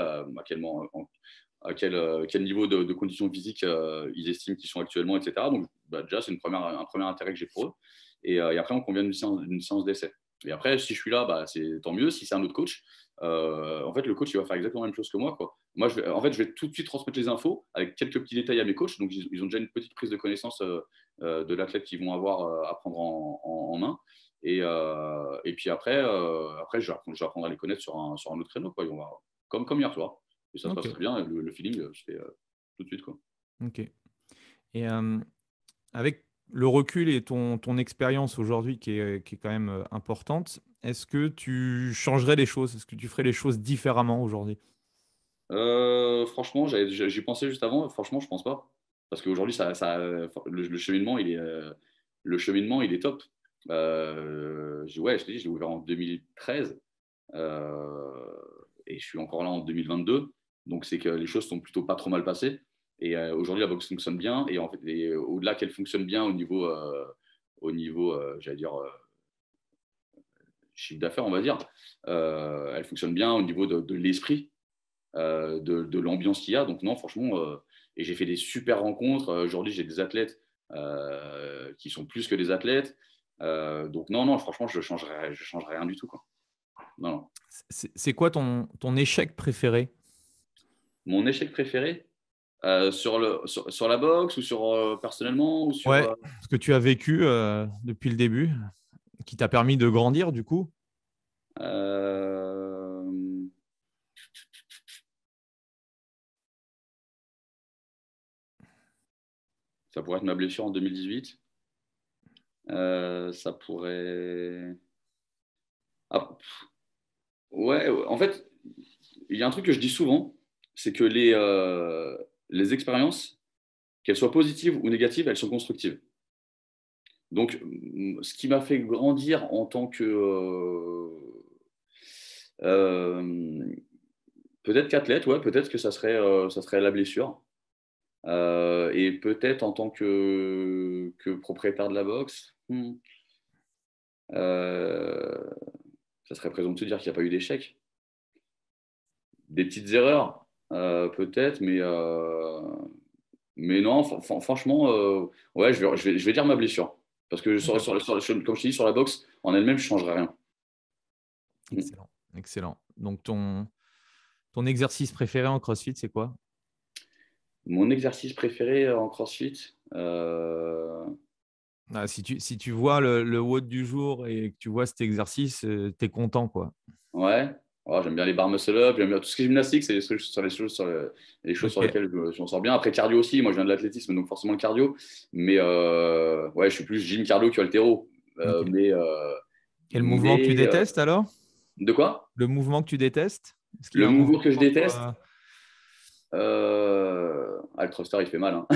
à quel niveau de conditions physiques ils estiment qu'ils sont actuellement, etc. Donc, déjà, c'est un premier intérêt que j'ai pour eux. Et après, on convient d'une séance d'essai. Et après, si je suis là, c'est tant mieux. Si c'est un autre coach, en fait, le coach, il va faire exactement la même chose que moi, quoi. Moi, je vais tout de suite transmettre les infos avec quelques petits détails à mes coachs. Donc, ils ont déjà une petite prise de connaissance de l'athlète qu'ils vont avoir à prendre en main. Et puis après je vais apprendre à les connaître sur un autre créneau, quoi. Et on va, comme hier soir. Et ça se passe Ok, très bien. Le feeling se fait tout de suite, quoi. ok. Et avec le recul et ton expérience aujourd'hui qui est quand même importante, est-ce que tu changerais les choses? Est-ce que tu ferais les choses différemment aujourd'hui? Franchement, j'y pensais juste avant. Franchement, je pense pas. Parce qu'aujourd'hui, le cheminement, il est top. Ouais, je t'ai dit, je l'ai ouvert en 2013 et je suis encore là en 2022. Donc, c'est que les choses sont plutôt pas trop mal passées. Et aujourd'hui, la boxe fonctionne bien. Et en fait, au-delà qu'elle fonctionne bien au niveau, j'allais dire, chiffre d'affaires, on va dire, elle fonctionne bien au niveau de l'esprit de l'ambiance qu'il y a. Donc non, franchement, et j'ai fait des super rencontres. Aujourd'hui, j'ai des athlètes qui sont plus que des athlètes. Donc non, franchement, je changerais rien du tout, quoi. Non, non. C'est quoi ton échec préféré? Mon échec préféré sur la boxe ou personnellement ou sur. Ouais, ce que tu as vécu depuis le début, qui t'a permis de grandir du coup. Euh, Ça pourrait être ma blessure en 2018. Ça pourrait. Ah, ouais, en fait, il y a un truc que je dis souvent, c'est que les expériences, qu'elles soient positives ou négatives, elles sont constructives. Donc, ce qui m'a fait grandir en tant que euh, peut-être qu'athlète, ouais, peut-être que ça serait la blessure. Et peut-être en tant que propriétaire de la boxe, euh, ça serait présomptueux de dire qu'il n'y a pas eu d'échec. Des petites erreurs, peut-être, mais non, franchement, ouais, je vais dire ma blessure. Parce que Ok. comme je t'ai dit, sur la boxe, en elle-même, je ne changerai rien. Mm. Excellent, excellent. Donc ton exercice préféré en CrossFit, c'est quoi? Mon exercice préféré en CrossFit, Ah, si tu vois le WOD du jour et que tu vois cet exercice, tu es content, quoi. ouais, Oh, j'aime bien les barres muscle-up, j'aime bien tout ce qui est gymnastique, c'est les choses sur lesquelles je m'en sors bien. Après, cardio aussi, moi je viens de l'athlétisme, donc forcément le cardio. Mais ouais, je suis plus gym cardio que haltéro. Okay. Et le mouvement que tu détestes alors? De quoi? Le mouvement que tu détestes? Est-ce qu'il y Le a un mouvement mouvement que je déteste? Le thruster, il fait mal. Hein.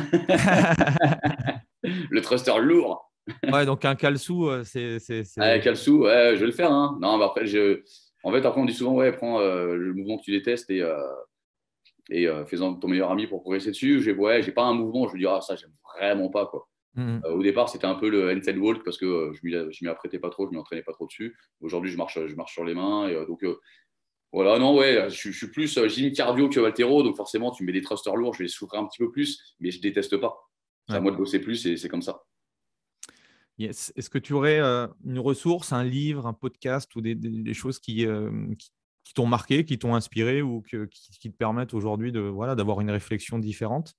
Le thruster lourd. Ouais, donc un kalsou, c'est… Kalsou, ouais, je vais le faire. Hein. Non, mais après, après, on dit souvent, ouais, prends le mouvement que tu détestes et fais-en ton meilleur ami pour progresser dessus. J'ai pas un mouvement, je me dis, ça, j'aime vraiment pas, quoi. Au départ, c'était un peu le handstand walk parce que je m'y apprêtais pas trop, je m'y entraînais pas trop dessus. Aujourd'hui, je marche sur les mains. Et, donc, voilà, non, ouais, je suis plus gym cardio que haltéro. Donc, forcément, tu me mets des thrusters lourds, je vais les souffrir un petit peu plus, mais je déteste pas. C'est à moi de bosser plus et c'est comme ça. Yes. Est-ce que tu aurais une ressource, un livre, un podcast ou des choses qui t'ont marqué, qui t'ont inspiré ou qui te permettent aujourd'hui d'avoir une réflexion différente?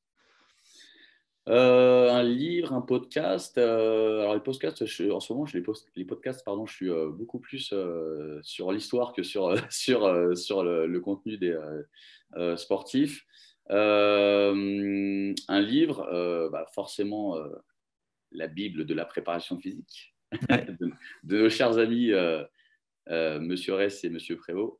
Un livre, un podcast. Alors les podcasts, en ce moment, les podcasts, pardon, je suis beaucoup plus sur l'histoire que sur le contenu des sportifs. Un livre, forcément la Bible de la préparation physique Ouais. de nos chers amis Monsieur Ress et Monsieur Prévost.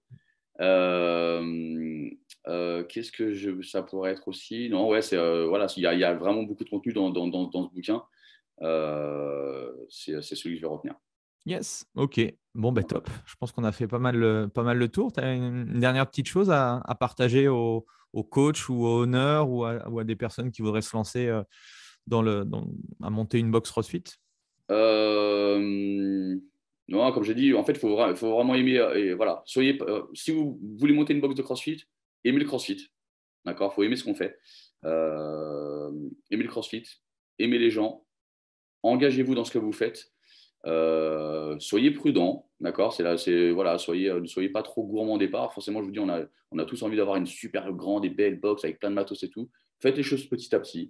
Qu'est-ce que ça pourrait être aussi? Non, ouais, voilà, il y a vraiment beaucoup de contenu dans ce bouquin. C'est celui que je vais retenir. Yes, ok. Bon, top. Je pense qu'on a fait pas mal le tour. Tu as une dernière petite chose à partager aux coachs ou aux honneurs ou à des personnes qui voudraient se lancer à monter une box CrossFit? Non, comme j'ai dit, en fait, il faut vraiment aimer. Et voilà, si vous voulez monter une box de CrossFit, aimez le CrossFit. D'accord, il faut aimer ce qu'on fait. Aimez le CrossFit, aimez les gens, engagez-vous dans ce que vous faites. Soyez prudent, d'accord. Voilà, ne soyez pas trop gourmand au départ. Forcément, je vous dis, on a tous envie d'avoir une super grande et belle box avec plein de matos et tout. Faites les choses petit à petit.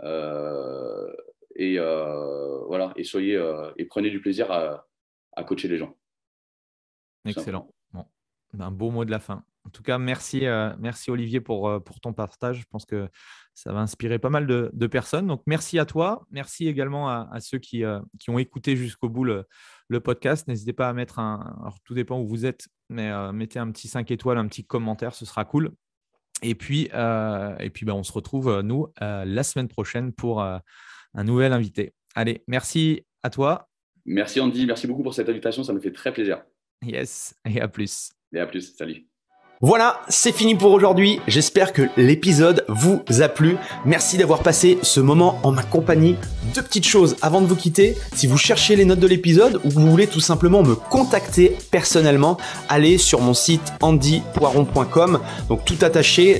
Voilà, et prenez du plaisir à coacher les gens. Excellent. Bon, un beau mot de la fin. En tout cas, merci Olivier pour ton partage. Je pense que ça va inspirer pas mal de personnes. Donc, merci à toi. Merci également à ceux qui ont écouté jusqu'au bout le podcast. N'hésitez pas à mettre alors, tout dépend où vous êtes, mais mettez un petit 5 étoiles, un petit commentaire, ce sera cool. Et puis on se retrouve, nous, la semaine prochaine pour un nouvel invité. Allez, merci à toi. Merci Andy, merci beaucoup pour cette invitation. Ça me fait très plaisir. Yes, et à plus. Et à plus, salut. Voilà, c'est fini pour aujourd'hui. J'espère que l'épisode vous a plu. Merci d'avoir passé ce moment en ma compagnie. 2 petites choses avant de vous quitter. Si vous cherchez les notes de l'épisode ou que vous voulez tout simplement me contacter personnellement, allez sur mon site andypoiron.com. Donc tout attaché,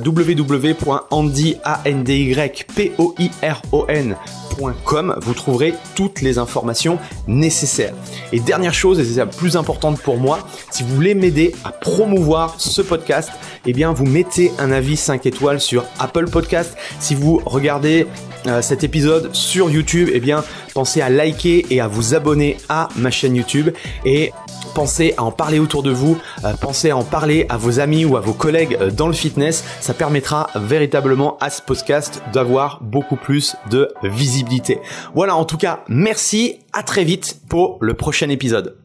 www.andypoiron.com. Vous trouverez toutes les informations nécessaires. Et dernière chose, et c'est la plus importante pour moi, si vous voulez m'aider à promouvoir ce podcast, eh bien vous mettez un avis 5 étoiles sur Apple Podcast. Si vous regardez cet épisode sur YouTube, eh bien pensez à liker et à vous abonner à ma chaîne YouTube et pensez à en parler autour de vous, pensez à en parler à vos amis ou à vos collègues dans le fitness. Ça permettra véritablement à ce podcast d'avoir beaucoup plus de visibilité. Voilà, en tout cas, merci, à très vite pour le prochain épisode.